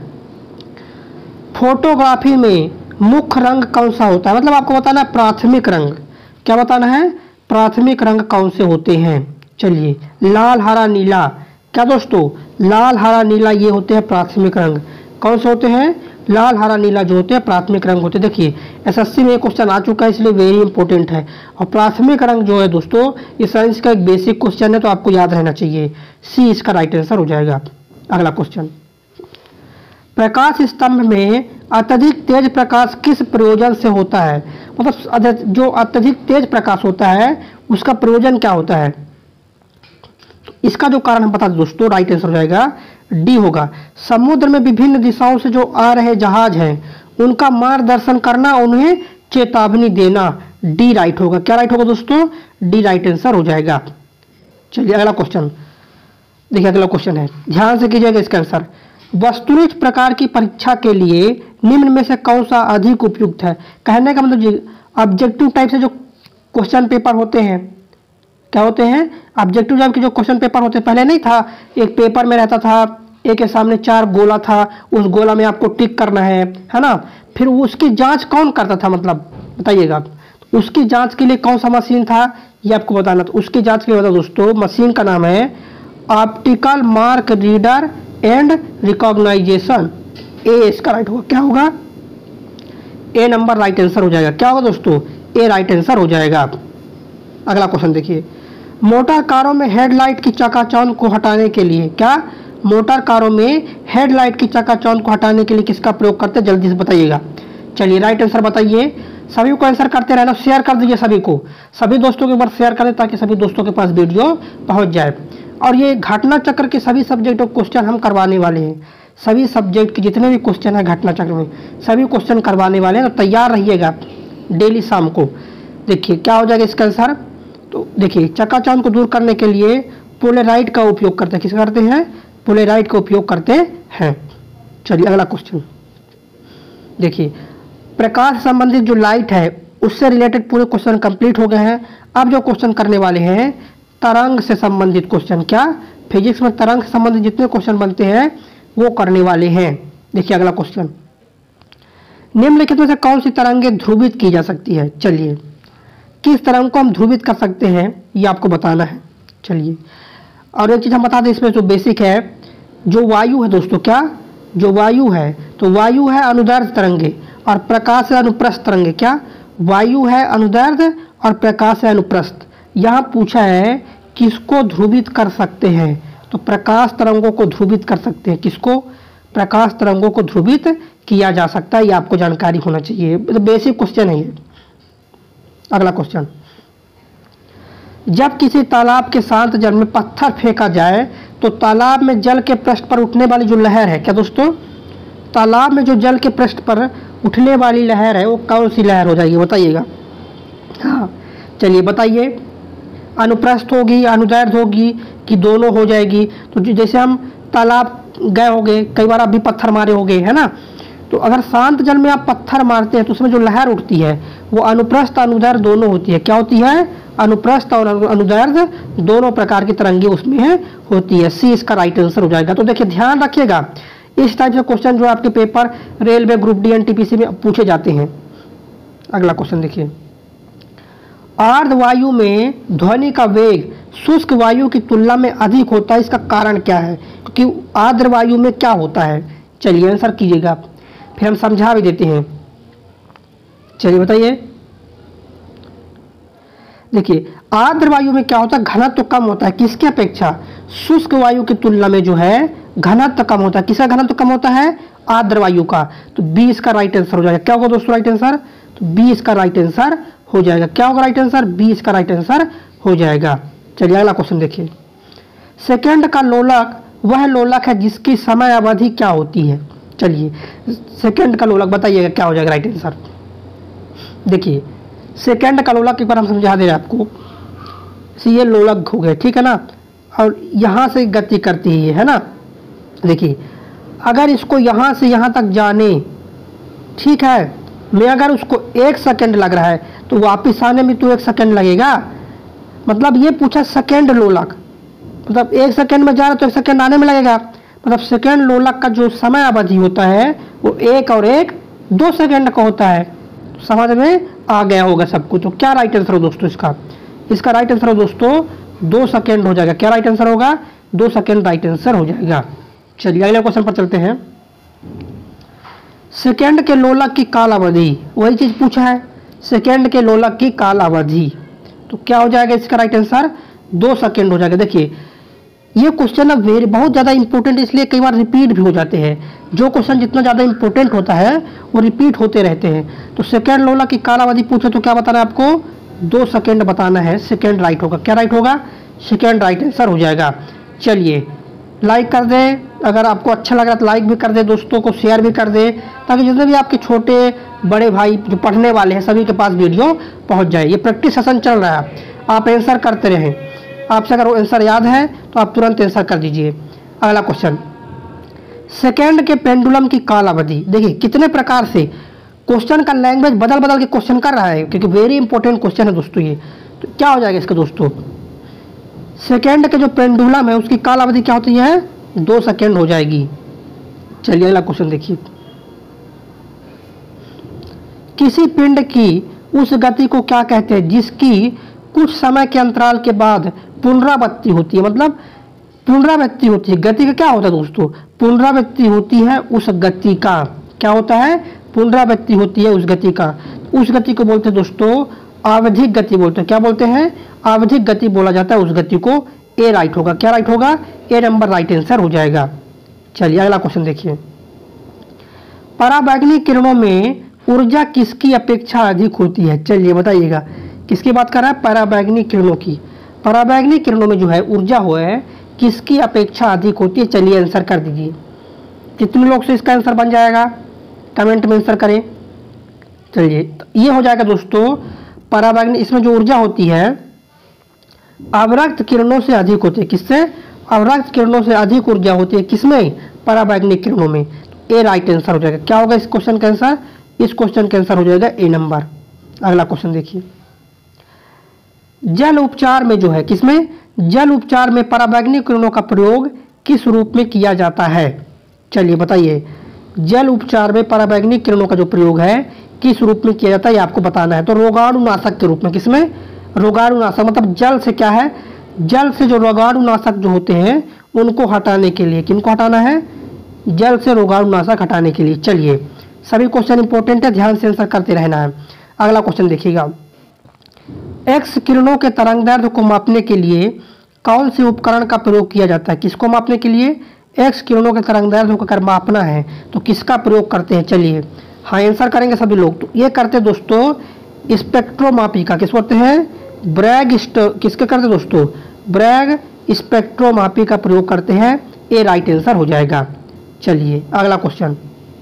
फोटोग्राफी में मुख्य रंग कौन सा होता है, मतलब आपको बताना है प्राथमिक रंग। क्या बताना है, प्राथमिक रंग कौन से होते हैं। चलिए, लाल, हरा, नीला। क्या दोस्तों, लाल, हरा, नीला ये होते हैं प्राथमिक रंग। कौन से होते हैं, लाल, हरा, नीला जो होते हैं प्राथमिक रंग होते हैं। देखिए एसएससी में क्वेश्चन आ चुका है, इसलिए वेरी इंपॉर्टेंट है। और प्राथमिक रंग जो है दोस्तों, ये साइंस का एक बेसिक क्वेश्चन है, तो आपको याद रहना चाहिए। सी इसका राइट आंसर हो जाएगा। अगला क्वेश्चन, प्रकाश स्तंभ में अत्यधिक तेज प्रकाश किस प्रयोजन से होता है, मतलब जो अत्यधिक तेज प्रकाश होता है उसका प्रयोजन क्या होता है। इसका जो कारण हम बता दें दोस्तों, राइट आंसर हो जाएगा डी होगा। समुद्र में विभिन्न दिशाओं से जो आ रहे जहाज हैं उनका मार्गदर्शन करना, उन्हें चेतावनी देना। डी राइट होगा। क्या राइट होगा दोस्तों, डी राइट आंसर हो जाएगा। चलिए अगला क्वेश्चन देखिए। अगला क्वेश्चन है, ध्यान से कीजिएगा इसका आंसर। वस्तुनिष्ठ प्रकार की परीक्षा के लिए निम्न में से कौन सा अधिक उपयुक्त है। कहने का मतलब ऑब्जेक्टिव टाइप से जो क्वेश्चन पेपर होते हैं, क्या होते हैं, ऑब्जेक्टिव टाइप के जो क्वेश्चन पेपर होते हैं। पहले नहीं था, एक पेपर में रहता था, एक के सामने चार गोला था, उस गोला में आपको टिक करना है, है ना। फिर उसकी जांच कौन करता था, मतलब बताइएगा। उसकी जांच के लिए कौन सा मशीन था ये आपको बताना। तो उसकी जांच के लिए बता दोस्तों, मशीन का नाम है optical mark reader and recognization. A इसका राइट होगा। क्या होगा, ए नंबर राइट आंसर हो जाएगा। क्या होगा दोस्तों, ए राइट आंसर हो जाएगा। अगला क्वेश्चन देखिए, मोटर कारों में हेडलाइट की चकाचौंध को हटाने के लिए, क्या, मोटर कारों में हेडलाइट की चकाचौंध को हटाने के लिए किसका प्रयोग करते हैं, जल्दी से बताइएगा। चलिए राइट आंसर बताइए। सभी को आंसर करते रहना, शेयर कर दीजिए सभी को, सभी दोस्तों के पास शेयर करें ताकि सभी दोस्तों के पास वीडियो पहुंच जाए। और ये घटना चक्र के सभी सब्जेक्ट ऑफ क्वेश्चन हम करवाने वाले हैं। सभी सब्जेक्ट के जितने भी क्वेश्चन है घटना चक्र में, सभी क्वेश्चन करवाने वाले हैं, तो तैयार रहिएगा डेली शाम को। देखिए क्या हो जाएगा इसका आंसर। तो देखिए, चकाचौंध को दूर करने के लिए पोलेराइट का उपयोग करते हैं। किसका करते हैं, पोलेराइट का उपयोग करते हैं। चलिए अगला क्वेश्चन देखिए, प्रकाश संबंधित जो लाइट है उससे रिलेटेड पूरे क्वेश्चन कंप्लीट हो गए हैं। अब जो क्वेश्चन करने वाले हैं तरंग से संबंधित क्वेश्चन। क्या, फिजिक्स में तरंग से संबंधित जितने क्वेश्चन बनते हैं वो करने वाले हैं। देखिए अगला क्वेश्चन, निम्नलिखित में से कौन सी तरंगें ध्रुवित की जा सकती है। चलिए, किस तरंग को हम ध्रुवित कर सकते हैं ये आपको बताना है। चलिए, और एक चीज़ हम बता दें इसमें जो बेसिक है, जो वायु है दोस्तों, क्या, जो वायु है, तो वायु है अनुदैर्ध्य तरंगे और प्रकाश है अनुप्रस्थ तरंगे। क्या? वायु है अनुदैर्ध्य और प्रकाश है अनुप्रस्थ। यहाँ पूछा है किसको ध्रुवित कर सकते हैं, तो प्रकाश तरंगों को ध्रुवित कर सकते हैं। किसको? प्रकाश तरंगों को ध्रुवित किया जा सकता है, ये आपको जानकारी होना चाहिए, तो बेसिक क्वेश्चन है ये। अगला क्वेश्चन, जब किसी तालाब के शांत जल में पत्थर फेंका जाए तो तालाब में जल के पृष्ठ पर उठने वाली जो लहर है, क्या दोस्तों? तालाब में जो जल के पृष्ठ पर उठने वाली लहर है वो कौन सी लहर हो जाएगी, बताइएगा। हाँ चलिए बताइए, अनुप्रस्थ होगी, अनुदैर्ध्य होगी कि दोनों हो जाएगी? तो जैसे हम तालाब गए होंगे, कई बार आप भी पत्थर मारे होंगे, है ना, तो अगर शांत जल में आप पत्थर मारते हैं तो उसमें जो लहर उठती है वो अनुप्रस्थ अनुदैर्ध्य दोनों होती है। क्या होती है? अनुप्रस्थ और अनुदैर्ध्य दोनों प्रकार की तरंगे उसमें है होती है। सी इसका राइट आंसर हो जाएगा। तो देखिए ध्यान रखिएगा, इस टाइप से क्वेश्चन जो आपके paper railway group D NTPC में पूछे जाते हैं। अगला क्वेश्चन देखिए, आर्द्र वायु में ध्वनि का वेग शुष्क वायु की तुलना में अधिक होता है, इसका कारण क्या है? क्योंकि आर्द्र वायु में क्या होता है, चलिए आंसर कीजिएगा, फिर हम समझा भी देते हैं। चलिए बताइए। देखिए आर्द्र वायु में क्या होता है, घनत्व तो कम होता है, किसके अपेक्षा? शुष्क वायु की तुलना में जो है घनत्व कम होता है। किसका घनत्व कम होता है? आर्द्र वायु का। तो बी इसका राइट आंसर हो जाएगा। क्या होगा दोस्तों राइट आंसर? तो बी इसका राइट आंसर हो जाएगा। क्या होगा राइट आंसर? बी इसका राइट आंसर हो जाएगा। चलिए अगला क्वेश्चन देखिए, सेकंड का लोलक वह लोलक है जिसकी समय अवधि क्या होती है? चलिए सेकंड का लोलक बताइएगा क्या हो जाएगा राइट आंसर। देखिए सेकंड का लोलक एक बार हम समझा दे रहे हैं आपको। ये लोलक हो गए, ठीक है ना, और यहाँ से गति करती है, है ना। देखिए अगर इसको यहाँ से यहाँ तक जाने, ठीक है, मैं अगर उसको एक सेकंड लग रहा है तो वापस आने में तो एक सेकंड लगेगा। मतलब ये पूछा सेकंड लोलक, मतलब एक सेकंड में जा रहा तो एक सेकंड आने में लगेगा। मतलब सेकंड लोलक का जो समय अवधि होता है वो एक और एक दो सेकंड का होता है। समझ में आ गया होगा सबको। तो क्या राइट आंसर हो दोस्तों इसका? इसका राइट आंसर हो दोस्तों दो सेकंड हो जाएगा। क्या राइट आंसर होगा? दो सेकंड राइट आंसर हो जाएगा। चलिए अगले क्वेश्चन पर चलते हैं। सेकंड के लोलक की काल अवधि, वही चीज पूछा है, सेकंड के लोलक की काल अवधि, तो क्या हो जाएगा इसका राइट आंसर? दो सेकंड हो जाएगा। देखिए ये क्वेश्चन अब वेरी बहुत ज़्यादा इंपॉर्टेंट, इसलिए कई बार रिपीट भी हो जाते हैं। जो क्वेश्चन जितना ज़्यादा इंपॉर्टेंट होता है वो रिपीट होते रहते हैं। तो सेकंड लोलक की काल अवधि पूछे तो क्या बताना है आपको? दो सेकंड बताना है। सेकंड राइट होगा। क्या राइट होगा? सेकंड राइट आंसर हो जाएगा। चलिए लाइक कर दें, अगर आपको अच्छा लग रहा है तो लाइक भी कर दें, दोस्तों को शेयर भी कर दें, ताकि जितने भी आपके छोटे बड़े भाई जो पढ़ने वाले हैं सभी के पास वीडियो पहुंच जाए। ये प्रैक्टिस सेशन चल रहा है, आप आंसर करते रहें। आपसे अगर आंसर याद है तो आप तुरंत आंसर कर दीजिए। अगला क्वेश्चन, सेकेंड के पेंडुलम की काल अवधि। देखिए कितने प्रकार से क्वेश्चन का लैंग्वेज बदल बदल के क्वेश्चन कर रहा है, क्योंकि वेरी इंपॉर्टेंट क्वेश्चन है दोस्तों ये। तो क्या हो जाएगा इसका दोस्तों? सेकेंड के जो पेंडुलम है उसकी काल अवधि क्या होती है? दो सेकेंड हो जाएगी। चलिए अगला क्वेश्चन देखिए, किसी पिंड की उस गति को क्या कहते हैं जिसकी कुछ समय के अंतराल के बाद पुनरावृत्ति होती है? मतलब पुनरावृत्ति होती है। गति का क्या होता है दोस्तों? पुनरावृत्ति होती है उस गति का। क्या होता है? पुनरावृत्ति होती है उस गति का। उस गति को बोलते हैं दोस्तों आवधिक गति बोलते हैं। क्या बोलते हैं? आवधिक गति बोला जाता है उस गति को। ए राइट होगा। क्या राइट होगा? ए नंबर राइट आंसर हो जाएगा। चलिए अगला क्वेश्चन देखिए, पराबैंगनी किरणों में ऊर्जा किसकी अपेक्षा अधिक होती है? चलिए बताइएगा, किसकी बात कर रहा है? पराबैंगनी किरणों की। पराबैंगनी किरणों में जो है ऊर्जा हो है किसकी अपेक्षा अधिक होती है? चलिए आंसर कर दीजिए। कितने लोग से इसका आंसर बन जाएगा? कमेंट में आंसर करें। चलिए तो ये हो जाएगा दोस्तों पराबैंगनी, इसमें जो ऊर्जा होती है अवरक्त किरणों से अधिक होती है। किससे? अवरक्त किरणों से अधिक ऊर्जा होती है किसमें? पराबैंगनी किरणों में। ए राइट आंसर हो जाएगा। क्या होगा इस क्वेश्चन का आंसर? इस क्वेश्चन का आंसर हो जाएगा ए नंबर। अगला क्वेश्चन देखिए, जल उपचार में जो है किसमें? जल उपचार में पराबैंगनी किरणों का प्रयोग किस रूप में किया जाता है? चलिए बताइए, जल उपचार में पराबैंगनी किरणों का जो प्रयोग है किस रूप में किया जाता है ये आपको बताना है। तो रोगाणुनाशक के रूप में। किसमें? रोगाणुनाशक, मतलब जल से क्या है? जल से जो रोगाणुनाशक जो होते हैं उनको हटाने के लिए। किनको हटाना है? जल से रोगाणुनाशक हटाने के लिए। चलिए, सभी क्वेश्चन इंपॉर्टेंट है, ध्यान से आंसर करते रहना है। अगला क्वेश्चन देखिएगा, एक्स किरणों के तरंगदैर्ध्य को मापने के लिए कौन से उपकरण का प्रयोग किया जाता है? किसको मापने के लिए? एक्स किरणों के तरंगदैर्ध्य को अगर मापना है तो किसका प्रयोग करते हैं? चलिए, हाँ आंसर करेंगे सभी लोग। तो ये करते हैं दोस्तों स्पेक्ट्रोमापी का। किस करते हैं? ब्रैग किसके करते हैं दोस्तों? ब्रैग स्पेक्ट्रोमापी का प्रयोग करते हैं। ए राइट आंसर हो जाएगा। चलिए अगला क्वेश्चन,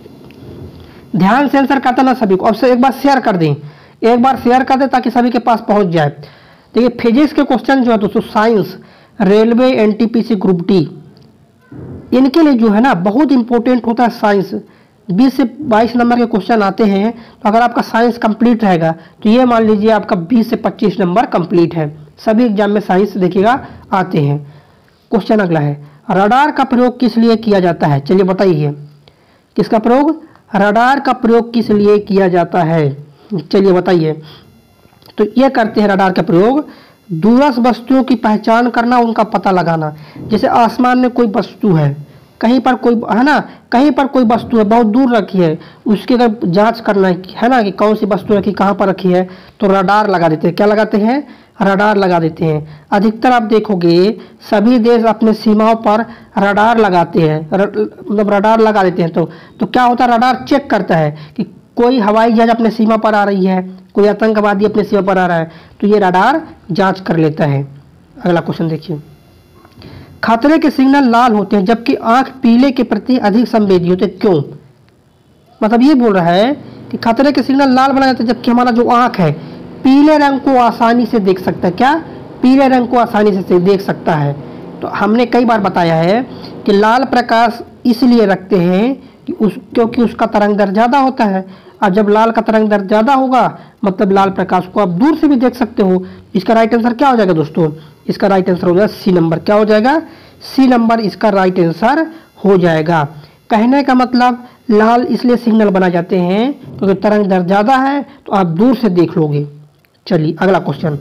ध्यान से आंसर करता ना सभी को। अब से एक बार शेयर कर दें, एक बार शेयर कर दें ताकि सभी के पास पहुंच जाए। देखिए फिजिक्स के क्वेश्चन जो है दोस्तों, science, railway, NTPC group D, इनके लिए जो है ना बहुत इंपॉर्टेंट होता है साइंस। बीस से बाईस नंबर के क्वेश्चन आते हैं। तो अगर आपका साइंस कंप्लीट रहेगा तो ये मान लीजिए आपका बीस से पच्चीस नंबर कंप्लीट है। सभी एग्जाम में साइंस देखिएगा आते हैं। क्वेश्चन अगला है, रडार का प्रयोग किस लिए किया जाता है? चलिए बताइए, किसका प्रयोग? रडार का प्रयोग किस लिए किया जाता है? चलिए बताइए। तो ये करते हैं रडार का प्रयोग दूरस्थ वस्तुओं की पहचान करना, उनका पता लगाना। जैसे आसमान में कोई वस्तु है, कहीं पर कोई है ना, कहीं पर कोई वस्तु है बहुत दूर रखी है, उसकी अगर जांच करना है ना कि कौन सी वस्तु रखी, कहाँ पर रखी है, तो रडार लगा देते हैं। क्या लगाते हैं? रडार लगा देते हैं। अधिकतर आप देखोगे सभी देश अपने सीमाओं पर रडार लगाते हैं, मतलब रडार लगा देते हैं। तो तो क्या होता है? रडार चेक करता है कि कोई हवाई जहाज अपने सीमा पर आ रही है, कोई आतंकवादी अपने सीमा पर आ रहा है, तो ये रडार जांच कर लेता है। अगला क्वेश्चन देखिए, खतरे के सिग्नल लाल होते हैं जबकि आंख पीले के प्रति अधिक संवेदी होते हैं, क्यों? मतलब ये बोल रहा है कि खतरे के सिग्नल लाल बना जाता है जबकि हमारा जो आंख है पीले रंग को आसानी से देख सकता है। क्या? पीले रंग को आसानी से देख सकता है। तो हमने कई बार बताया है कि लाल प्रकाश इसलिए रखते हैं कि उस क्योंकि उसका तरंग दैर्ध्य ज़्यादा होता है। अब जब लाल का तरंग दैर्ध्य ज़्यादा होगा मतलब लाल प्रकाश को आप दूर से भी देख सकते हो। इसका राइट आंसर क्या हो जाएगा दोस्तों? इसका राइट आंसर हो जाएगा सी नंबर। क्या हो जाएगा? सी नंबर इसका राइट आंसर हो जाएगा। कहने का मतलब लाल इसलिए सिग्नल बना जाते हैं क्योंकि तरंग दैर्ध्य ज़्यादा है तो आप दूर से देख लोगे। चलिए अगला क्वेश्चन,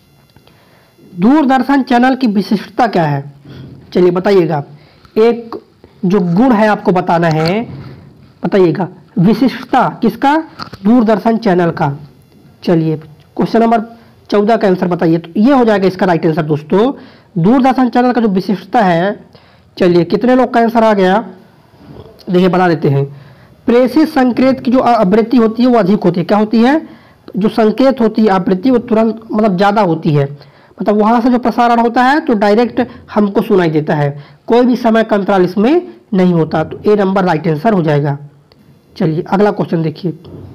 दूरदर्शन चैनल की विशिष्टता क्या है? चलिए बताइएगा। एक जो गुण है आपको बताना है, बताइएगा विशिष्टता किसका? दूरदर्शन चैनल का। चलिए क्वेश्चन नंबर चौदह का आंसर बताइए। तो ये हो जाएगा इसका राइट आंसर दोस्तों, दूरदर्शन चैनल का जो विशिष्टता है। चलिए कितने लोग का आंसर आ गया? देखिए बता देते हैं। प्रेषित संकेत की जो आवृत्ति होती है वो अधिक होती है। क्या होती है? जो संकेत होती है आवृत्ति वो तुरंत मतलब ज़्यादा होती है। मतलब वहाँ से जो प्रसारण होता है तो डायरेक्ट हमको सुनाई देता है, कोई भी समय का अंतराल इसमें नहीं होता। तो ए नंबर राइट आंसर हो जाएगा। चलिए अगला क्वेश्चन देखिए,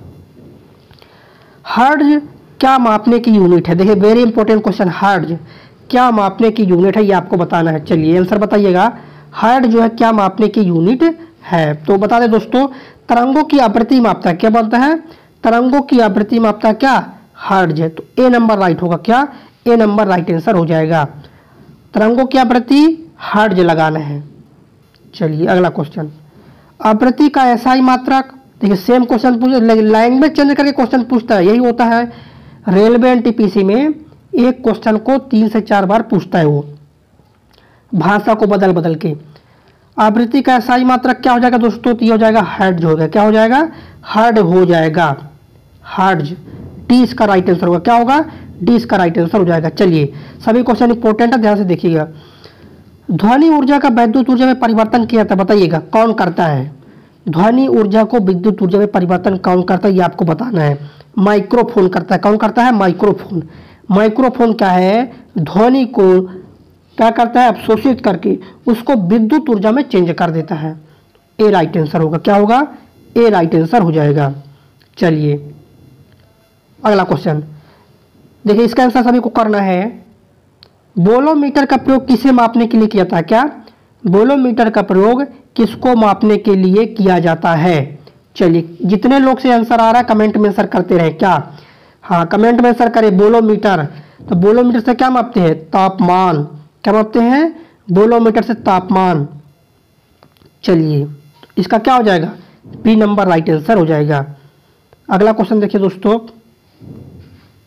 हर्ट्ज क्या मापने की यूनिट है? देखिए वेरी इंपॉर्टेंट क्वेश्चन, हर्ट्ज क्या मापने की यूनिट है ये आपको बताना है। चलिए आंसर बताइएगा, हर्ट्ज जो है क्या मापने की यूनिट है? तो बता दें दोस्तों, तरंगों की आवृत्ति मापता है। क्या बनता है? तरंगों की आवृत्ति मापता है क्या? हर्ट्ज है। तो ए नंबर राइट होगा। क्या? ए नंबर राइट आंसर हो जाएगा। तरंगों की आवृत्ति हर्ट्ज लगाना है। चलिए अगला क्वेश्चन, आवृत्ति का एसआई मात्रक। देखिए सेम क्वेश्चन पूछ, लैंग्वेज चेंज करके क्वेश्चन पूछता है, यही होता है रेलवे एनटीपीसी में। एक क्वेश्चन को तीन से चार बार पूछता है वो, भाषा को बदल बदल के। आवृत्ति का एसआई मात्रक क्या हो जाएगा दोस्तों? तो ये हो जाएगा हर्ट्ज हो गया। क्या हो जाएगा? हर्ट्ज हो जाएगा। हर्ट्ज, डी इसका राइट आंसर होगा। क्या होगा? डी इसका राइट आंसर हो जाएगा। चलिए सभी क्वेश्चन इंपॉर्टेंट है, ध्यान से देखिएगा। ध्वनि ऊर्जा का विद्युत ऊर्जा में परिवर्तन किया था, बताइएगा कौन करता है? ध्वनि ऊर्जा को विद्युत ऊर्जा में परिवर्तन कौन करता है ये आपको बताना है। माइक्रोफोन करता है। कौन करता है? माइक्रोफोन। माइक्रोफोन क्या है? ध्वनि को क्या करता है? अवशोषित करके उसको विद्युत ऊर्जा में चेंज कर देता है। ए राइट आंसर होगा। क्या होगा? ए राइट आंसर हो जाएगा। चलिए अगला क्वेश्चन देखिए, इसका आंसर सभी को करना है। बोलोमीटर का प्रयोग किसे मापने के लिए किया था? क्या? बोलोमीटर का प्रयोग किसको मापने के लिए किया जाता है? चलिए जितने लोग से आंसर आ रहा है कमेंट में आंसर करते रहे। क्या? हाँ कमेंट में आंसर करें। बोलोमीटर, तो बोलोमीटर से क्या मापते हैं? तापमान। क्या मापते हैं? बोलोमीटर से तापमान। चलिए इसका क्या हो जाएगा? बी नंबर राइट आंसर हो जाएगा। अगला क्वेश्चन देखिए दोस्तों,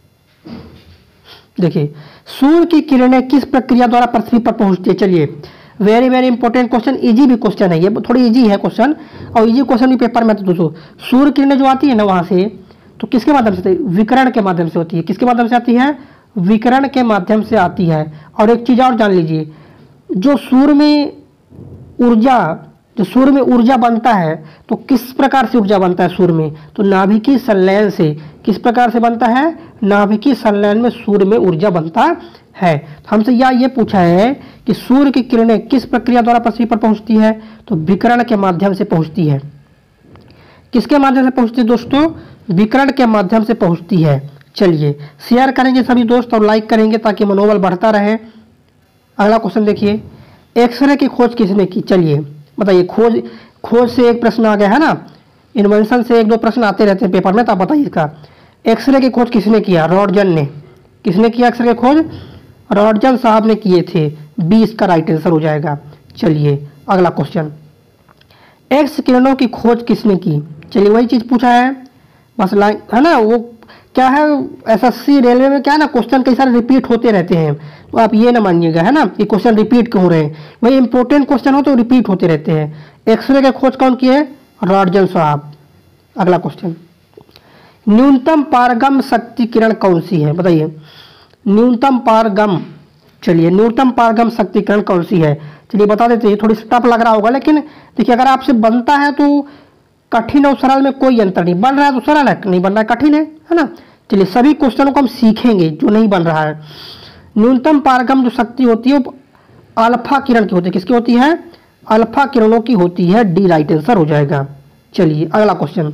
देखिए सूर्य की किरणें किस प्रक्रिया द्वारा पृथ्वी पर पहुंचती है? चलिए very very important question, easy भी क्वेश्चन है ये, थोड़ी इजी है क्वेश्चन, और इजी क्वेश्चन भी पेपर में। तो दोस्तों सूर्य किरणें जो आती है ना वहाँ से, तो किसके माध्यम से? विकिरण के माध्यम से होती है। किसके माध्यम से आती है? विकिरण के माध्यम से आती है। और एक चीज़ और जान लीजिए, जो सूर्य में ऊर्जा जो सूर्य में ऊर्जा बनता है, तो किस प्रकार से ऊर्जा बनता है सूर्य में? तो नाभिकीय संलयन से। किस प्रकार से बनता है? नाभिकीय संलयन में सूर्य में ऊर्जा बनता है। तो हमसे यह ये पूछा है कि सूर्य की किरणें किस प्रक्रिया द्वारा पृथ्वी पर पहुंचती है? तो विकिरण के माध्यम से पहुंचती है। किसके माध्यम से पहुंचती है दोस्तों? विकिरण के माध्यम से पहुंचती है। चलिए शेयर करेंगे सभी दोस्त और लाइक करेंगे ताकि मनोबल बढ़ता रहे। अगला क्वेश्चन देखिए, एक्सरे की खोज किसने की? चलिए बताइए। खोज खोज से एक प्रश्न आ गया है ना, इन्वेंशन से एक दो प्रश्न आते रहते हैं पेपर में, तो आप बताइए इसका। एक्सरे की खोज किसने किया? रॉन्टगन ने। किसने किया एक्सरे की खोज? रॉन्टगन साहब ने किए थे। बी इसका राइट आंसर हो जाएगा। चलिए अगला क्वेश्चन, एक्स किरणों की खोज किसने की? चलिए वही चीज़ पूछा है, बस लाइन है ना। वो क्या है, एसएससी रेलवे में क्या है ना, क्वेश्चन कई सारे रिपीट होते रहते हैं, तो आप ये ना मानिएगा है ना कि क्वेश्चन रिपीट क्यों हो रहे हैं। वही इंपॉर्टेंट क्वेश्चन हो तो रिपीट होते रहते हैं। एक्सरे के खोज कौन किए? रॉन्टगन साहब। अगला क्वेश्चन, न्यूनतम पारगम शक्ति किरण कौन सी है? बताइए। न्यूनतम पारगम, चलिए न्यूनतम पारगम शक्ति किरण कौन सी है? चलिए बता देते हैं। थोड़ी टफ लग रहा होगा, लेकिन देखिए अगर आपसे बनता है तो कठिन और सरल में कोई अंतर नहीं। बन रहा है तो सरल है, नहीं बन रहा है कठिन है, है ना। चलिए सभी क्वेश्चनों को हम सीखेंगे जो नहीं बन रहा है। न्यूनतम पारगम जो शक्ति होती है वो अल्फा किरण की होती है। किसकी होती है? अल्फा किरणों की होती है। डी राइट आंसर हो जाएगा। चलिए अगला क्वेश्चन,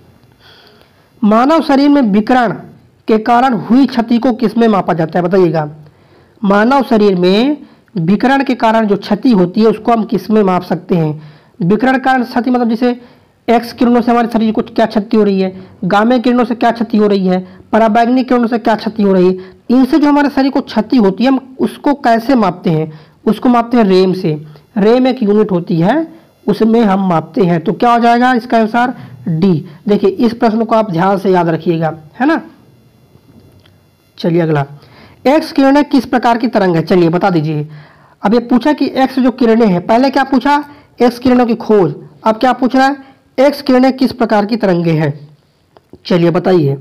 मानव शरीर में विकिरण के कारण हुई क्षति को किसमें मापा जाता है? बताइएगा। मानव शरीर में विकिरण के कारण जो क्षति होती है उसको हम किसमें माप सकते हैं? विकिरण कारण क्षति मतलब जैसे एक्स किरणों से हमारे शरीर को क्या क्षति हो रही है, गामा किरणों से क्या क्षति हो रही है, पराबैंगनी किरणों से क्या क्षति हो रही है, इनसे जो हमारे शरीर को क्षति होती है हम उसको कैसे मापते हैं? उसको मापते हैं रेम से। रेम एक यूनिट होती है, उसमें हम मापते हैं। तो क्या हो जाएगा इसका आंसर? डी। देखिए इस प्रश्न को आप ध्यान से याद रखिएगा, है ना। चलिए अगला, एक्स किरणें किस प्रकार की तरंग है? चलिए बता दीजिए। अब ये पूछा कि एक्स जो किरणें हैं, पहले क्या पूछा? एक्स किरणों की खोज। अब क्या पूछ रहा है? एक्स किरणें किस प्रकार की तरंगे हैं? चलिए बताइए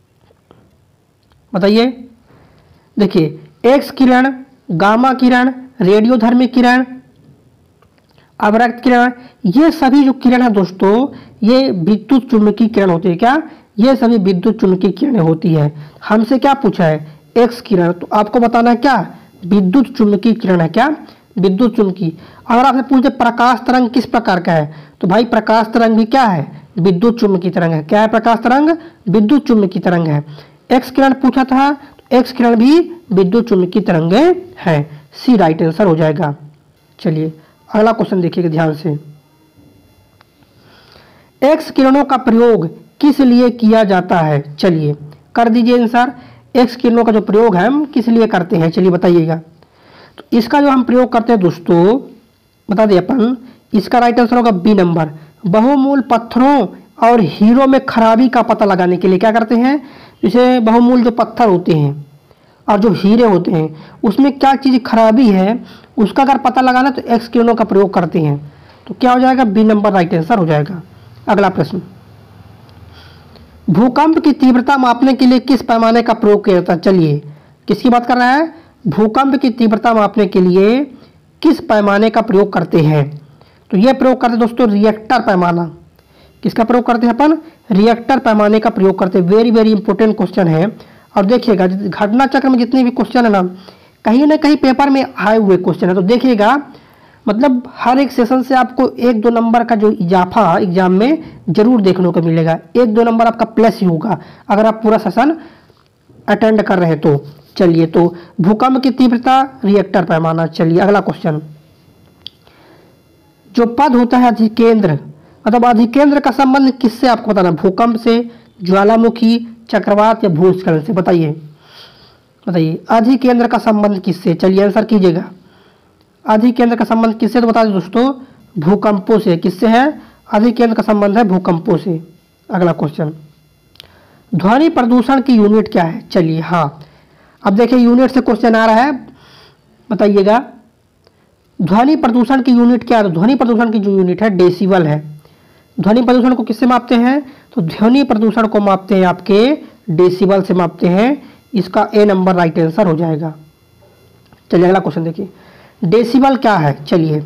बताइए। देखिए एक्स किरण, गामा किरण, रेडियोधर्मी किरण, अवरक्त किरण, ये सभी जो किरण है दोस्तों ये विद्युत चुम्बकीय किरण होती है। क्या? ये सभी विद्युत चुम्बकीय किरणें होती है। हमसे क्या पूछा है? एक्स किरण, तो आपको बताना है क्या? विद्युत चुम्बकीय किरण है। क्या? विद्युत चुम्बकीय। अगर आपसे पूछे प्रकाश तरंग किस प्रकार का है, तो भाई प्रकाश तरंग भी क्या है? विद्युत चुम्बकीय तरंग है। क्या है प्रकाश तरंग? विद्युत चुम्बकीय तरंग है। एक्स किरण पूछा था, तो एक्स किरण भी विद्युत चुम्बकीय तरंगे हैं। सी राइट आंसर हो जाएगा। चलिए अगला क्वेश्चन देखिएगा ध्यान से, एक्स किरणों का प्रयोग किस लिए किया जाता है? चलिए कर दीजिए आंसर। एक्स किरणों का जो प्रयोग है हम किस लिए करते हैं? चलिए बताइएगा। तो इसका जो हम प्रयोग करते हैं दोस्तों, बता दें अपन, इसका राइट आंसर होगा बी नंबर। बहुमूल पत्थरों और हीरो में खराबी का पता लगाने के लिए क्या करते हैं? जैसे बहुमूल जो पत्थर होते हैं और जो हीरे होते हैं उसमें क्या चीज़ खराबी है उसका अगर पता लगाना तो एक्स किरणों का प्रयोग करते हैं। तो क्या हो जाएगा? बी नंबर राइट आंसर हो जाएगा। अगला प्रश्न, भूकंप की तीव्रता मापने के लिए किस पैमाने का प्रयोग किया जाता है? चलिए किसकी बात कर रहा है? भूकंप की तीव्रता मापने के लिए किस पैमाने का प्रयोग करते हैं? तो यह प्रयोग करते हैं दोस्तों रिएक्टर पैमाना। किसका प्रयोग करते हैं अपन? रिएक्टर पैमाने का प्रयोग करते हैं। वेरी वेरी इंपॉर्टेंट क्वेश्चन है। और देखिएगा घटना चक्र में जितने भी क्वेश्चन है ना, कहीं ना कहीं पेपर में आए हुए क्वेश्चन है, तो देखिएगा मतलब हर एक सेशन से आपको एक दो नंबर का जो इजाफा एग्जाम में जरूर देखने को मिलेगा। एक दो नंबर आपका प्लस ही होगा अगर आप पूरा सेशन अटेंड कर रहे हैं तो। चलिए तो भूकंप की तीव्रता, रिएक्टर पैमाना। चलिए अगला क्वेश्चन, जो पद होता है अधिकेंद्र, मतलब अधिकेंद्र का संबंध किससे आपको बताना? भूकंप से, ज्वालामुखी, चक्रवात या भूस्खलन से? बताइए बताइए अधिकेंद्र का संबंध किससे? चलिए आंसर कीजिएगा। अधिकेंद्र का संबंध किससे? तो बता दें दोस्तों भूकंपों से। किससे है? अधिकेंद्र का संबंध है भूकंपों से। अगला क्वेश्चन, ध्वनि प्रदूषण की यूनिट क्या है? चलिए हाँ, अब देखिए यूनिट से क्वेश्चन आ रहा है, बताइएगा। ध्वनि प्रदूषण की यूनिट क्या है? ध्वनि प्रदूषण की जो यूनिट है डेसिबल है। ध्वनि प्रदूषण को किससे मापते हैं? तो ध्वनि प्रदूषण को मापते हैं आपके डेसिबल से मापते हैं। इसका ए नंबर राइट आंसर हो जाएगा। चलिए अगला क्वेश्चन देखिए, डेसिबल क्या है? चलिए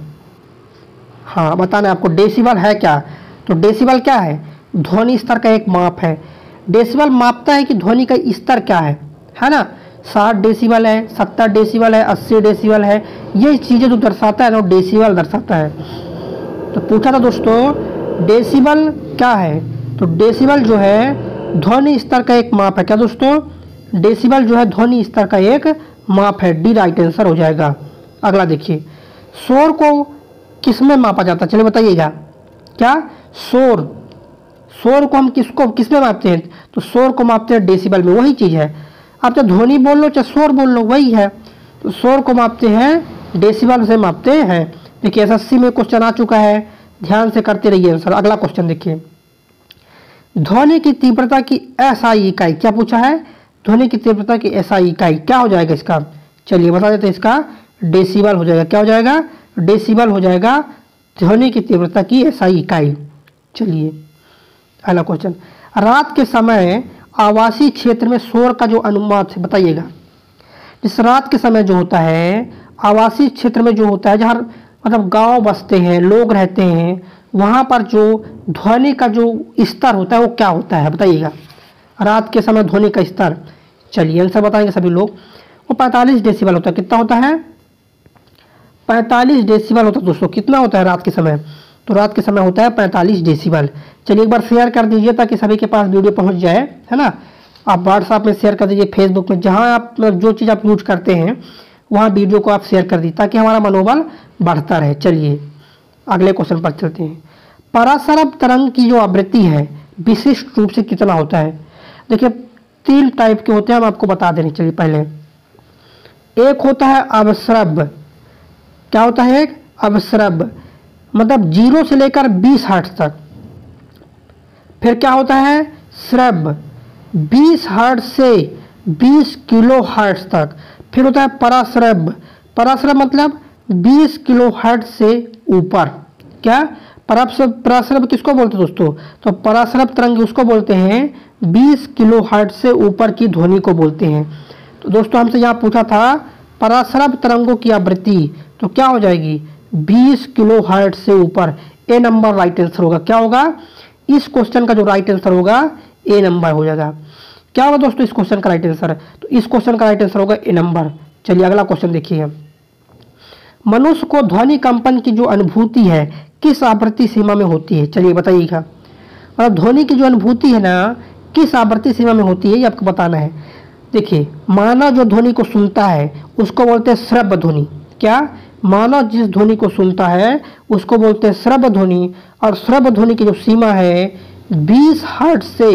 हाँ बताना है आपको, डेसिबल है क्या? तो डेसिबल क्या है? ध्वनि स्तर का एक माप है। डेसिबल मापता है कि ध्वनि का स्तर क्या है, है ना। साठ डेसिबल है, सत्तर डेसिबल है, अस्सी डेसिबल है, ये चीज़ें जो दर्शाता है ना डेसिबल दर्शाता है। तो पूछा था दोस्तों डेसिबल क्या है? तो डेसिबल जो है ध्वनि स्तर का एक माप है। क्या दोस्तों? डेसिबल जो है ध्वनि स्तर का एक माप है। डी राइट आंसर हो जाएगा। अगला देखिए, शोर को किस में मापा जाता है? चलिए बताइएगा। क्या? शोर शोर को हम किसको किस में मापते हैं? तो शोर को मापते हैं डेसिबल में। वही चीज़ है, आप चाहे ध्वनि बोल लो चाहे शोर बोल लो, वही है। तो शोर को मापते हैं डेसिबल से मापते हैं। देखिए एस एस सी में क्वेश्चन आ चुका है, ध्यान से करते रहिए आंसर। अगला क्वेश्चन देखिए, ध्वनि की तीव्रता की एसआई इकाई क्या पूछा है? ध्वनि की तीव्रता की एसआई इकाई क्या हो जाएगा इसका? चलिए बता देते हैं, इसका डेसिबल हो जाएगा। क्या हो जाएगा? डेसिबल हो जाएगा ध्वनि की तीव्रता की एसआई इकाई। चलिए अगला क्वेश्चन, रात के समय आवासीय क्षेत्र में शोर का जो अनुपात है बताइएगा। जिस रात के समय जो होता है आवासीय क्षेत्र में जो होता है, जहाँ मतलब गांव बसते हैं, लोग रहते हैं, वहाँ पर जो ध्वनि का जो स्तर होता है वो क्या होता है बताइएगा। रात के समय ध्वनि का स्तर, चलिए आंसर बताएंगे सभी लोग। वो पैंतालीस डेसिबल होता है। कितना होता है? पैंतालीस डेसिबल होता है दोस्तों। कितना होता है रात के समय? तो रात के समय होता है पैंतालीस डेसिबल। चलिए एक बार शेयर कर दीजिए ताकि सभी के पास वीडियो पहुंच जाए, है ना। आप व्हाट्सएप में शेयर कर दीजिए, फेसबुक में, जहां आप जो चीज़ आप यूज करते हैं वहां वीडियो को आप शेयर कर दीजिए ताकि हमारा मनोबल बढ़ता रहे। चलिए अगले क्वेश्चन पर चलते हैं। परासरब तरंग की जो आवृत्ति है विशिष्ट रूप से कितना होता है? देखिए तीन टाइप के होते हैं, हम आपको बता दें। चलिए पहले एक होता है अवसरब। क्या होता है? एक अवसरब, मतलब जीरो से लेकर बीस हर्ट्ज तक। फिर क्या होता है? श्रब, बीस हर्ट्ज से बीस किलो हर्ट्ज तक। फिर होता है पराश्रब। पराश्रब मतलब बीस किलो हर्ट्ज से ऊपर। क्या? पराश्रब पराश्रब किसको बोलते हैं दोस्तों? तो पराश्रब तरंग उसको बोलते हैं बीस किलो हर्ट्ज से ऊपर की ध्वनि को बोलते हैं। तो दोस्तों हमसे यहाँ पूछा था पराश्रब तरंगों की आवृत्ति, तो क्या हो जाएगी? बीस किलो हर्ट्ज से ऊपर। ए नंबर राइट आंसर होगा। क्या होगा? इस क्वेश्चन का जो राइट आंसर होगा ए नंबर हो जाएगा। क्या होगा दोस्तों इस क्वेश्चन का राइट आंसर? तो इस क्वेश्चन का राइट आंसर होगा ए नंबर। चलिए अगला क्वेश्चन देखिए, मनुष्य को ध्वनि कंपन की जो अनुभूति है किस आवृत्ति सीमा में होती है? चलिए बताइएगा। मतलब ध्वनि की जो अनुभूति है ना किस आवृत्ति सीमा में होती है ये आपको बताना है। देखिए मानव जो ध्वनि को सुनता है उसको बोलते हैं श्रव्य ध्वनि। क्या? मानव जिस ध्वनि को सुनता है उसको बोलते हैं श्रव्य ध्वनि। और श्रव्य ध्वनि की जो सीमा है बीस हर्ट्ज से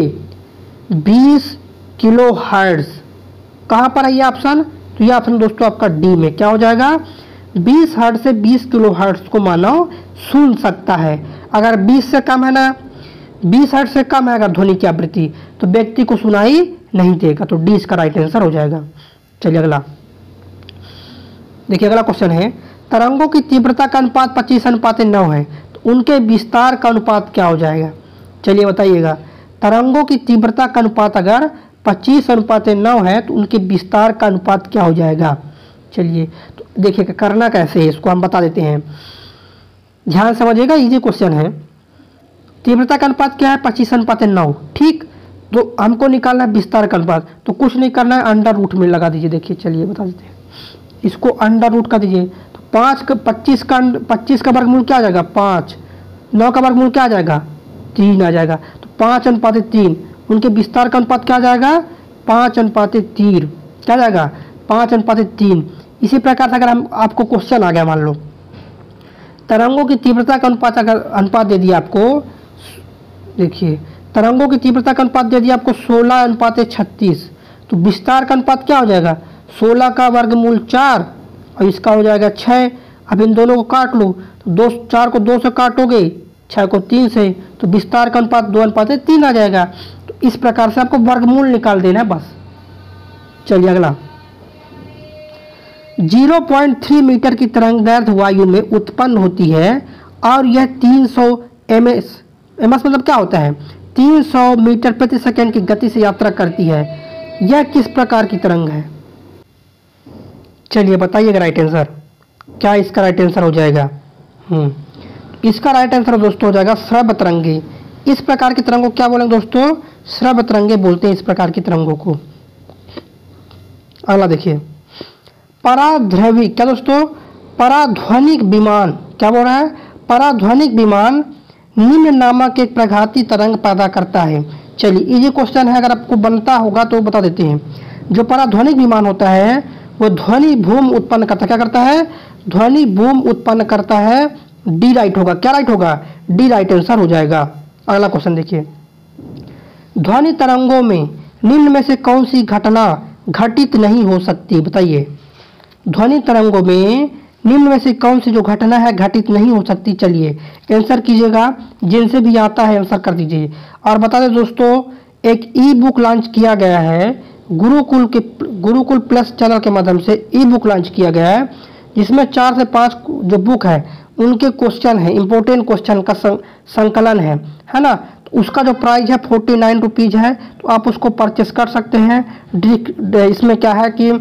बीस किलो हर्ट्ज। कहाँ पर है ये ऑप्शन? तो ये ऑप्शन दोस्तों आपका डी में। क्या हो जाएगा? बीस हर्ट्ज से बीस किलो हर्ट्ज को मानव सुन सकता है। अगर बीस से कम है ना, बीस हर्ट्ज से कम है अगर ध्वनि की आवृत्ति, तो व्यक्ति को सुनाई नहीं देगा। तो डी इसका राइट आंसर हो जाएगा। चलिए अगला देखिए, अगला क्वेश्चन है तरंगों की तीव्रता का अनुपात पच्चीस अनुपात नौ है, तो उनके विस्तार का अनुपात क्या हो जाएगा? चलिए बताइएगा। तरंगों की तीव्रता का अनुपात अगर पच्चीस अनुपात नौ है तो उनके विस्तार का अनुपात क्या हो जाएगा? चलिए तो देखिए करना कैसे है इसको हम बता देते हैं, ध्यान समझिएगा। इजी क्वेश्चन है। तीव्रता का अनुपात क्या है? पच्चीस अनुपात नौ। ठीक, तो हमको निकालना है विस्तार का अनुपात। तो कुछ नहीं करना है, अंडर रूट में लगा दीजिए। देखिए चलिए बता देते हैं, इसको अंडर रूट कर दीजिए। तो पाँच का पच्चीस का पच्चीस का वर्गमूल क्या आ जाएगा? पाँच। नौ का वर्गमूल क्या आ जाएगा? तीन आ जाएगा। तो पाँच अनुपात तीन, उनके विस्तार का अनुपात क्या आ जाएगा? पाँच अनुपात तीन। क्या आ जाएगा? पाँच अनुपात तीन। इसी प्रकार से अगर हम आपको क्वेश्चन आ गया, मान लो तरंगों की तीव्रता का अनुपात अगर अनुपात दे दिया आपको, देखिए तरंगों की तीव्रता का अनुपात दे दिया आपको सोलह अनुपात छत्तीस, तो विस्तार का अनुपात क्या हो जाएगा? सोलह का वर्गमूल चार और इसका हो जाएगा छः। अब इन दोनों को काट लो, तो दो चार को दो से काटोगे, छः को तीन से, तो विस्तार का अनुपात दो अनुपात तीन आ जाएगा। तो इस प्रकार से आपको वर्गमूल निकाल देना है बस। चलिए अगला, ज़ीरो पॉइंट थ्री मीटर की तरंगदैर्घ्य वायु में उत्पन्न होती है और यह तीन सौ एम एस एम एस मतलब क्या होता है, तीन सौ मीटर प्रति सेकंड की गति से यात्रा करती है। यह किस प्रकार की तरंग है? चलिए बताइएगा राइट आंसर। क्या इसका राइट आंसर हो जाएगा? हम्म इसका राइट आंसर दोस्तों हो जाएगा श्रव्य तरंगे। इस प्रकार की तरंगों को क्या बोलेंगे दोस्तों? श्रव्य तरंगे बोलते हैं इस प्रकार की तरंगों को। अगला देखिए, पराध्रवी क्या दोस्तों? पराध्वनिक विमान क्या बोल रहा है? पराध्वनिक विमान निम्न नामक एक प्रघाती तरंग पैदा करता है। चलिए ये क्वेश्चन है, अगर आपको बनता होगा तो बता देते हैं। जो पराध्वनिक विमान होता है वो ध्वनि भूम उत्पन्न करता है। क्या करता है? ध्वनि भूम उत्पन्न करता है। डी राइट होगा। क्या राइट होगा? डी राइट आंसर हो जाएगा। अगला क्वेश्चन देखिए, ध्वनि तरंगों में निम्न में से कौन सी घटना घटित नहीं हो सकती? बताइए, ध्वनि तरंगों में निम्न में से कौन सी जो घटना है घटित नहीं हो सकती? चलिए आंसर कीजिएगा, जिनसे भी आता है आंसर कर दीजिए। और बता दें दोस्तों, एक ई बुक लॉन्च किया गया है गुरुकुल के गुरुकुल प्लस चैनल के माध्यम से ई बुक लॉन्च किया गया है, जिसमें चार से पाँच जो बुक है उनके क्वेश्चन है, इंपॉर्टेंट क्वेश्चन का संकलन है है ना। तो उसका जो प्राइस है फोर्टी नाइन रुपीज़ है, तो आप उसको परचेस कर सकते हैं। इसमें क्या है कि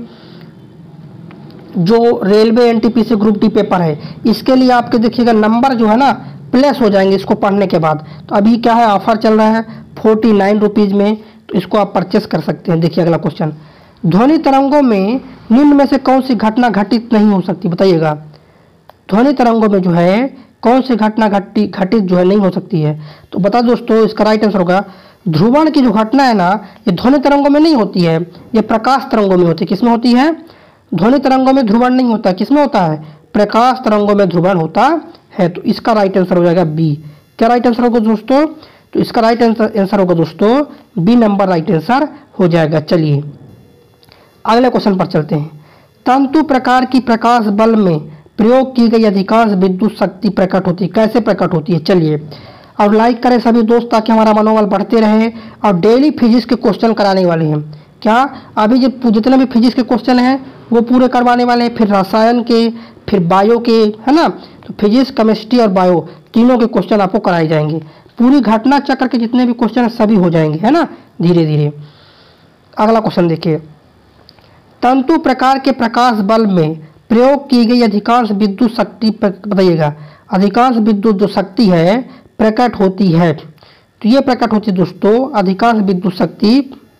जो railway NTPC group D paper है, इसके लिए आपके देखिएगा नंबर जो है ना प्लेस हो जाएंगे इसको पढ़ने के बाद। तो अभी क्या है, ऑफर चल रहा है फोर्टी नाइन रुपीज़ में, तो इसको आप परचेस कर सकते हैं। देखिए अगला क्वेश्चन, ध्वनि तरंगों में निम्न में से कौन सी घटना घटित नहीं हो सकती? बताइएगा, ध्वनि तरंगों में जो है कौन सी घटना घटी घटित जो है नहीं हो सकती है? तो बता दोस्तों, इसका राइट आंसर होगा ध्रुवण की जो घटना है ना, ये ध्वनि तरंगों में नहीं होती है, ये प्रकाश तरंगों में होती है। किसमें होती है? ध्वनि तरंगों में ध्रुवण नहीं होता, किसमें होता है? प्रकाश तरंगों में ध्रुवण होता है। तो इसका राइट आंसर हो जाएगा बी। क्या राइट आंसर होगा दोस्तों? तो इसका राइट आंसर आंसर होगा दोस्तों बी नंबर राइट आंसर हो जाएगा। चलिए अगले क्वेश्चन पर चलते हैं। तंतु प्रकार की प्रकाश बल में प्रयोग की गई अधिकांश विद्युत शक्ति प्रकट होती है। कैसे प्रकट होती है? चलिए और लाइक करें सभी दोस्त, ताकि हमारा मनोबल बढ़ते रहे। और डेली फिजिक्स के क्वेश्चन कराने वाले हैं। क्या अभी जो जितने भी फिजिक्स के क्वेश्चन हैं वो पूरे करवाने वाले हैं, फिर रसायन के, फिर बायो के, है ना। तो फिजिक्स, केमिस्ट्री और बायो तीनों के क्वेश्चन आपको कराए जाएंगे। पूरी घटना चक्र के जितने भी क्वेश्चन हैं सभी हो जाएंगे, है ना, धीरे धीरे। अगला क्वेश्चन देखिए, तंतु प्रकार के प्रकाश बल में प्रयोग की गई अधिकांश विद्युत शक्ति बताइएगा। अधिकांश विद्युत जो शक्ति है प्रकट होती है, तो ये प्रकट होती है दोस्तों, अधिकांश विद्युत शक्ति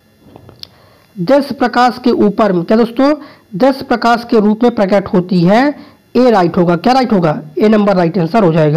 दस प्रकाश के ऊपर में, क्या दोस्तों, दस प्रकाश के रूप में प्रकट होती है। ए राइट होगा। क्या राइट होगा? ए नंबर राइट आंसर हो जाएगा।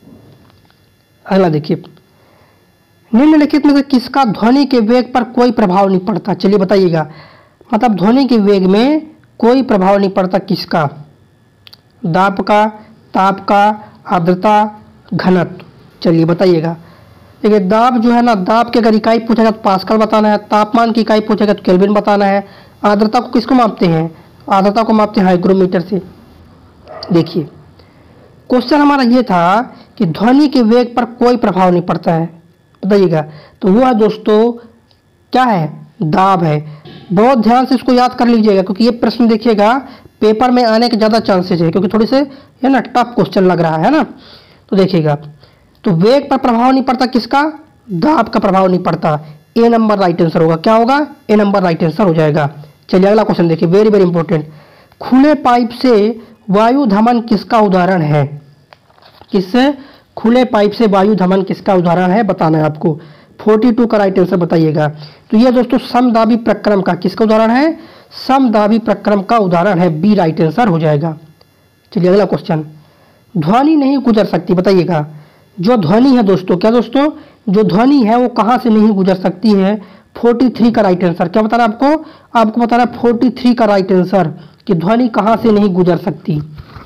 अगला देखिए, निम्नलिखित में से किसका ध्वनि के वेग पर कोई प्रभाव नहीं पड़ता? चलिए बताइएगा, मतलब ध्वनि के वेग में कोई प्रभाव नहीं पड़ता, किसका? दाब का, ताप का, आर्द्रता, घनत्व। चलिए बताइएगा। देखिए दाब जो है ना, दाब की अगर इकाई पूछेगा तो पास्कल बताना है, तापमान की इकाई पूछेगा तो केल्विन बताना है। आर्द्रता को किसको मापते हैं? आर्द्रता को मापते हैं हाइग्रोमीटर से। देखिए क्वेश्चन हमारा ये था कि ध्वनि के वेग पर कोई प्रभाव नहीं पड़ता है, बताइएगा। तो वो है दोस्तों, क्या है? दाब है। बहुत ध्यान से इसको याद कर लीजिएगा, क्योंकि ये प्रश्न देखिएगा पेपर में आने के ज़्यादा चांसेस है, क्योंकि थोड़ी से है ना टफ क्वेश्चन लग रहा है ना। तो देखिएगा, तो वेग पर प्रभाव नहीं पड़ता, किसका? दाब का प्रभाव नहीं पड़ता। ए नंबर राइट आंसर होगा। क्या होगा? ए नंबर राइट आंसर हो जाएगा। चलिए अगला क्वेश्चन देखिए, वेरी वेरी इंपॉर्टेंट। खुले पाइप से वायु धमन किसका उदाहरण है? किससे? खुले पाइप से वायु धमन किसका उदाहरण है बताना है आपको। बयालीस का राइट आंसर बताइएगा। तो ये दोस्तों समदाबी प्रक्रम का, किसका उदाहरण है? समदाबी प्रक्रम का उदाहरण है। बी राइट आंसर हो जाएगा। चलिए अगला क्वेश्चन, ध्वनि नहीं गुजर सकती, बताइएगा। जो ध्वनि है दोस्तों, क्या दोस्तों, जो ध्वनि है वो कहाँ से नहीं गुजर सकती है? तैंतालीस का राइट आंसर। क्या बताना आपको? आपको बताना तैंतालीस का राइट आंसर कि ध्वनि कहाँ से नहीं गुजर सकती।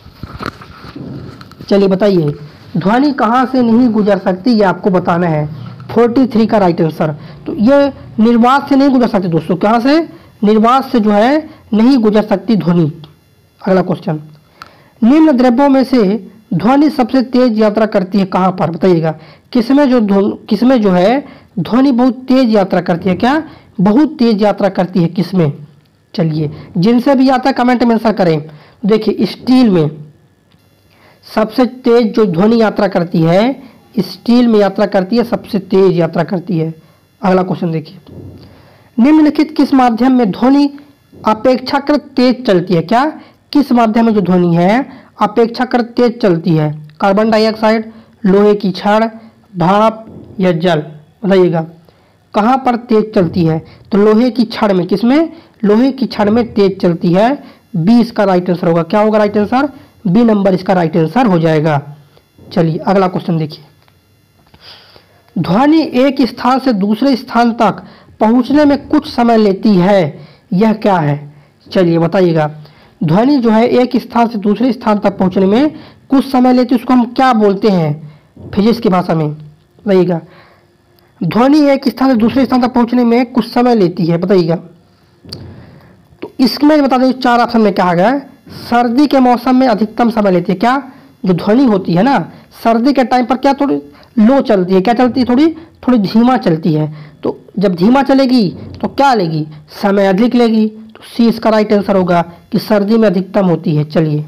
चलिए बताइए, ध्वनि कहाँ से नहीं गुजर सकती, ये आपको बताना है। तैंतालीस का राइट आंसर। तो ये निर्वात से नहीं गुजर सकती दोस्तों। कहाँ से? निर्वात से जो है नहीं गुजर सकती ध्वनि। अगला क्वेश्चन, निम्न द्रव्यों में से ध्वनि सबसे तेज यात्रा करती है कहाँ पर? बताइएगा। किसमें जो किसमें जो है ध्वनि बहुत तेज यात्रा करती है? क्या बहुत तेज यात्रा करती है? किसमें? चलिए, जिनसे भी आता है कमेंट में आंसर करें। देखिए, स्टील में सबसे तेज जो ध्वनि यात्रा करती है, स्टील में यात्रा करती है, सबसे तेज यात्रा करती है। अगला क्वेश्चन देखिए, निम्नलिखित किस माध्यम में ध्वनि अपेक्षाकृत तेज चलती है? क्या, किस माध्यम में जो ध्वनि है अपेक्षाकृत तेज चलती है? कार्बन डाइऑक्साइड, लोहे की छड़, भाप या जल? बताइएगा कहाँ पर तेज चलती है? तो लोहे की छड़ में। किसमें? लोहे की छड़ में तेज चलती है। बी इसका राइट आंसर होगा। क्या होगा राइट आंसर? बी नंबर इसका राइट आंसर हो जाएगा। चलिए अगला क्वेश्चन देखिए, ध्वनि एक स्थान से दूसरे स्थान तक पहुंचने में कुछ समय लेती है, यह क्या है? चलिए बताइएगा, ध्वनि जो है एक स्थान से दूसरे स्थान तक पहुंचने में कुछ समय लेती है, उसको हम क्या बोलते हैं फिजिक्स की भाषा में? बताइएगा, ध्वनि एक स्थान से दूसरे स्थान तक पहुंचने में कुछ समय लेती है, बताइएगा। तो इसमें बता दें चार ऑप्शन में क्या आ गया, सर्दी के मौसम में अधिकतम समय लेती है। क्या, जो ध्वनि होती है ना सर्दी के टाइम पर क्या थोड़ी लो चलती है, क्या चलती है? थोड़ी थोड़ी धीमा चलती है। तो जब धीमा चलेगी तो क्या लेगी? समय अधिक लेगी। तो सी इसका राइट आंसर होगा कि सर्दी में अधिकतम होती है। चलिए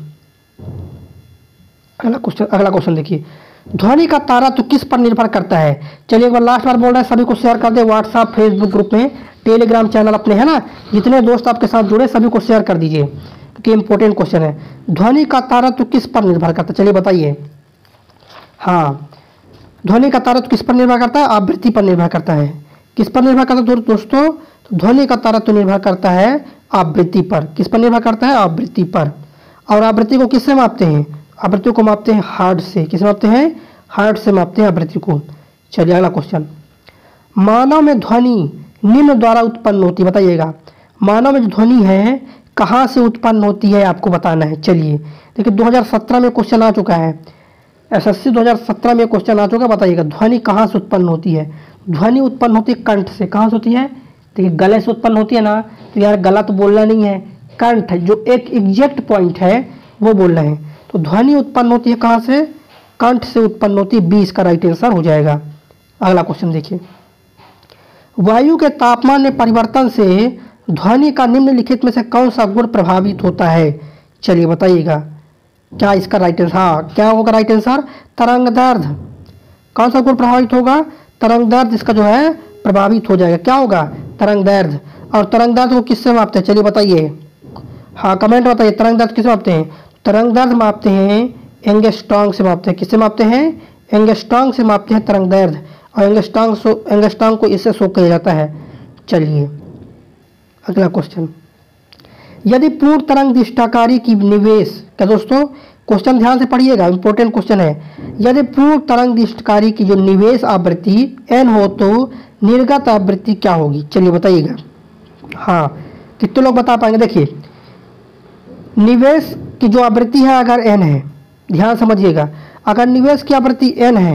अगला क्वेश्चन अगला क्वेश्चन देखिए, ध्वनि का तारा तो किस पर निर्भर करता है? चलिए एक बार लास्ट बार बोल रहे हैं, सभी को शेयर कर दे व्हाट्सएप फेसबुक ग्रुप में, टेलीग्राम चैनल अपने है ना, जितने दोस्त आपके साथ जुड़े सभी को शेयर कर दीजिए क्योंकि इंपॉर्टेंट क्वेश्चन है। ध्वनि का तारा तो किस पर निर्भर करता है? चलिए बताइए। हाँ, ध्वनि का तारा तो किस पर निर्भर करता है? आवृत्ति पर निर्भर करता है। किस पर निर्भर करता है दोस्तों? तो ध्वनि का तारा तो निर्भर करता है आवृत्ति पर। किस पर निर्भर करता है? आवृत्ति पर। और आवृत्ति को किससे मापते हैं? आवृत्ति को मापते हैं हर्ट्ज से। किस मापते हैं? हर्ट्ज से मापते हैं आवृत्ति को। चलिए अगला क्वेश्चन, मानव में ध्वनि निम्न द्वारा उत्पन्न होती है, बताइएगा। मानव में जो ध्वनि है कहाँ से उत्पन्न होती है आपको बताना है। चलिए देखिए, दो हज़ार सत्रह में क्वेश्चन आ चुका है, एसएससी दो हज़ार सत्रह में क्वेश्चन आ चुका है। बताइएगा ध्वनि कहाँ से उत्पन्न होती है? ध्वनि उत्पन्न होती है कंठ से। कहाँ से होती है? देखिए गले से उत्पन्न होती है ना, तो यार गला तो बोलना नहीं है, कंठ जो एक एग्जैक्ट पॉइंट है वो बोल रहे हैं। तो ध्वनि उत्पन्न होती है कहाँ से? कंठ से उत्पन्न होती है। बी इसका राइट आंसर हो जाएगा। अगला क्वेश्चन देखिए, वायु के तापमान में परिवर्तन से ध्वनि का निम्नलिखित में से कौन सा गुण प्रभावित होता है? चलिए बताइएगा क्या इसका राइट आंसर? हाँ, क्या होगा राइट आंसर? तरंग दैर्ध्य। कौन सा गुण प्रभावित होगा? तरंग दैर्ध्य इसका जो है प्रभावित हो जाएगा। क्या होगा? तरंग दैर्ध्य। और तरंग दैर्ध्य को किससे मापते हैं? चलिए बताइए, हाँ कमेंट बताइए, तरंग दैर्ध्य किससे मापते हैं? तरंग दैर्ध्य मापते हैं एंगस्ट्रॉम से मापते हैं। किससे मापते हैं? एंगस्ट्रॉम से मापते हैं तरंग दैर्ध्य। और एंगस्ट्रॉम सो एंगस्ट्रॉम को इससे शो किया जाता है। चलिए अगला क्वेश्चन, यदि पूर्ण तरंग दिष्टाकारी की निवेश, क्या दोस्तों क्वेश्चन ध्यान से पढ़िएगा, इंपॉर्टेंट क्वेश्चन है। यदि पूर्ण तरंग दिष्टाकारी की जो निवेश आवृत्ति एन हो तो निर्गत आवृत्ति क्या होगी? चलिए बताइएगा। हाँ, कितने लोग बता पाएंगे? देखिए, निवेश की जो आवृत्ति है अगर एन है, ध्यान समझिएगा, अगर निवेश की आवृत्ति एन है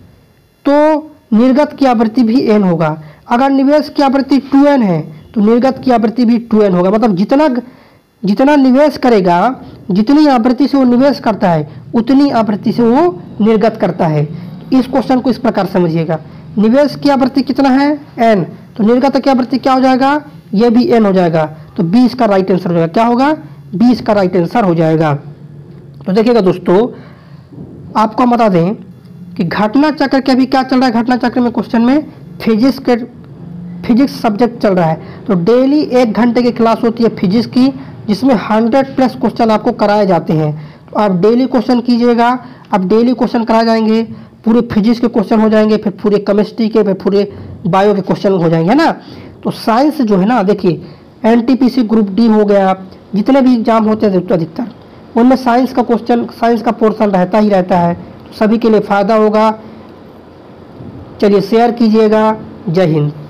तो निर्गत की आवृत्ति भी एन होगा। अगर निवेश की आवृत्ति टू एन है तो निर्गत की आवृत्ति भी टू एन होगा। मतलब जितना जितना निवेश करेगा, जितनी आवृत्ति से वो निवेश करता है उतनी आवृत्ति से वो निर्गत करता है। इस क्वेश्चन को इस प्रकार समझिएगा, निवेश की आवृत्ति कितना है? एन, तो निर्गत की आवृत्ति क्या हो जाएगा? ये भी एन हो जाएगा। तो बी इसका राइट आंसर हो जाएगा। क्या होगा? बी इसका राइट आंसर हो जाएगा। तो देखिएगा दोस्तों, आपको हम बता दें कि घटना चक्र के अभी क्या चल रहा है। घटना चक्र में क्वेश्चन में फिजिक्स के फिजिक्स सब्जेक्ट चल रहा है। तो डेली एक घंटे की क्लास होती है फिजिक्स की, जिसमें हंड्रेड प्लस क्वेश्चन आपको कराए जाते हैं। तो आप डेली क्वेश्चन कीजिएगा, आप डेली क्वेश्चन कराए जाएंगे, पूरे फिजिक्स के क्वेश्चन हो जाएंगे, फिर पूरे केमिस्ट्री के, फिर पूरे बायो के क्वेश्चन हो जाएंगे, है ना। तो साइंस जो है ना, देखिए एनटीपीसी ग्रुप डी हो गया, जितने भी एग्जाम होते हैं अधिकतर उनमें साइंस का क्वेश्चन, साइंस का पोर्शन रहता ही रहता है। तो सभी के लिए फ़ायदा होगा। चलिए शेयर कीजिएगा। जय हिंद।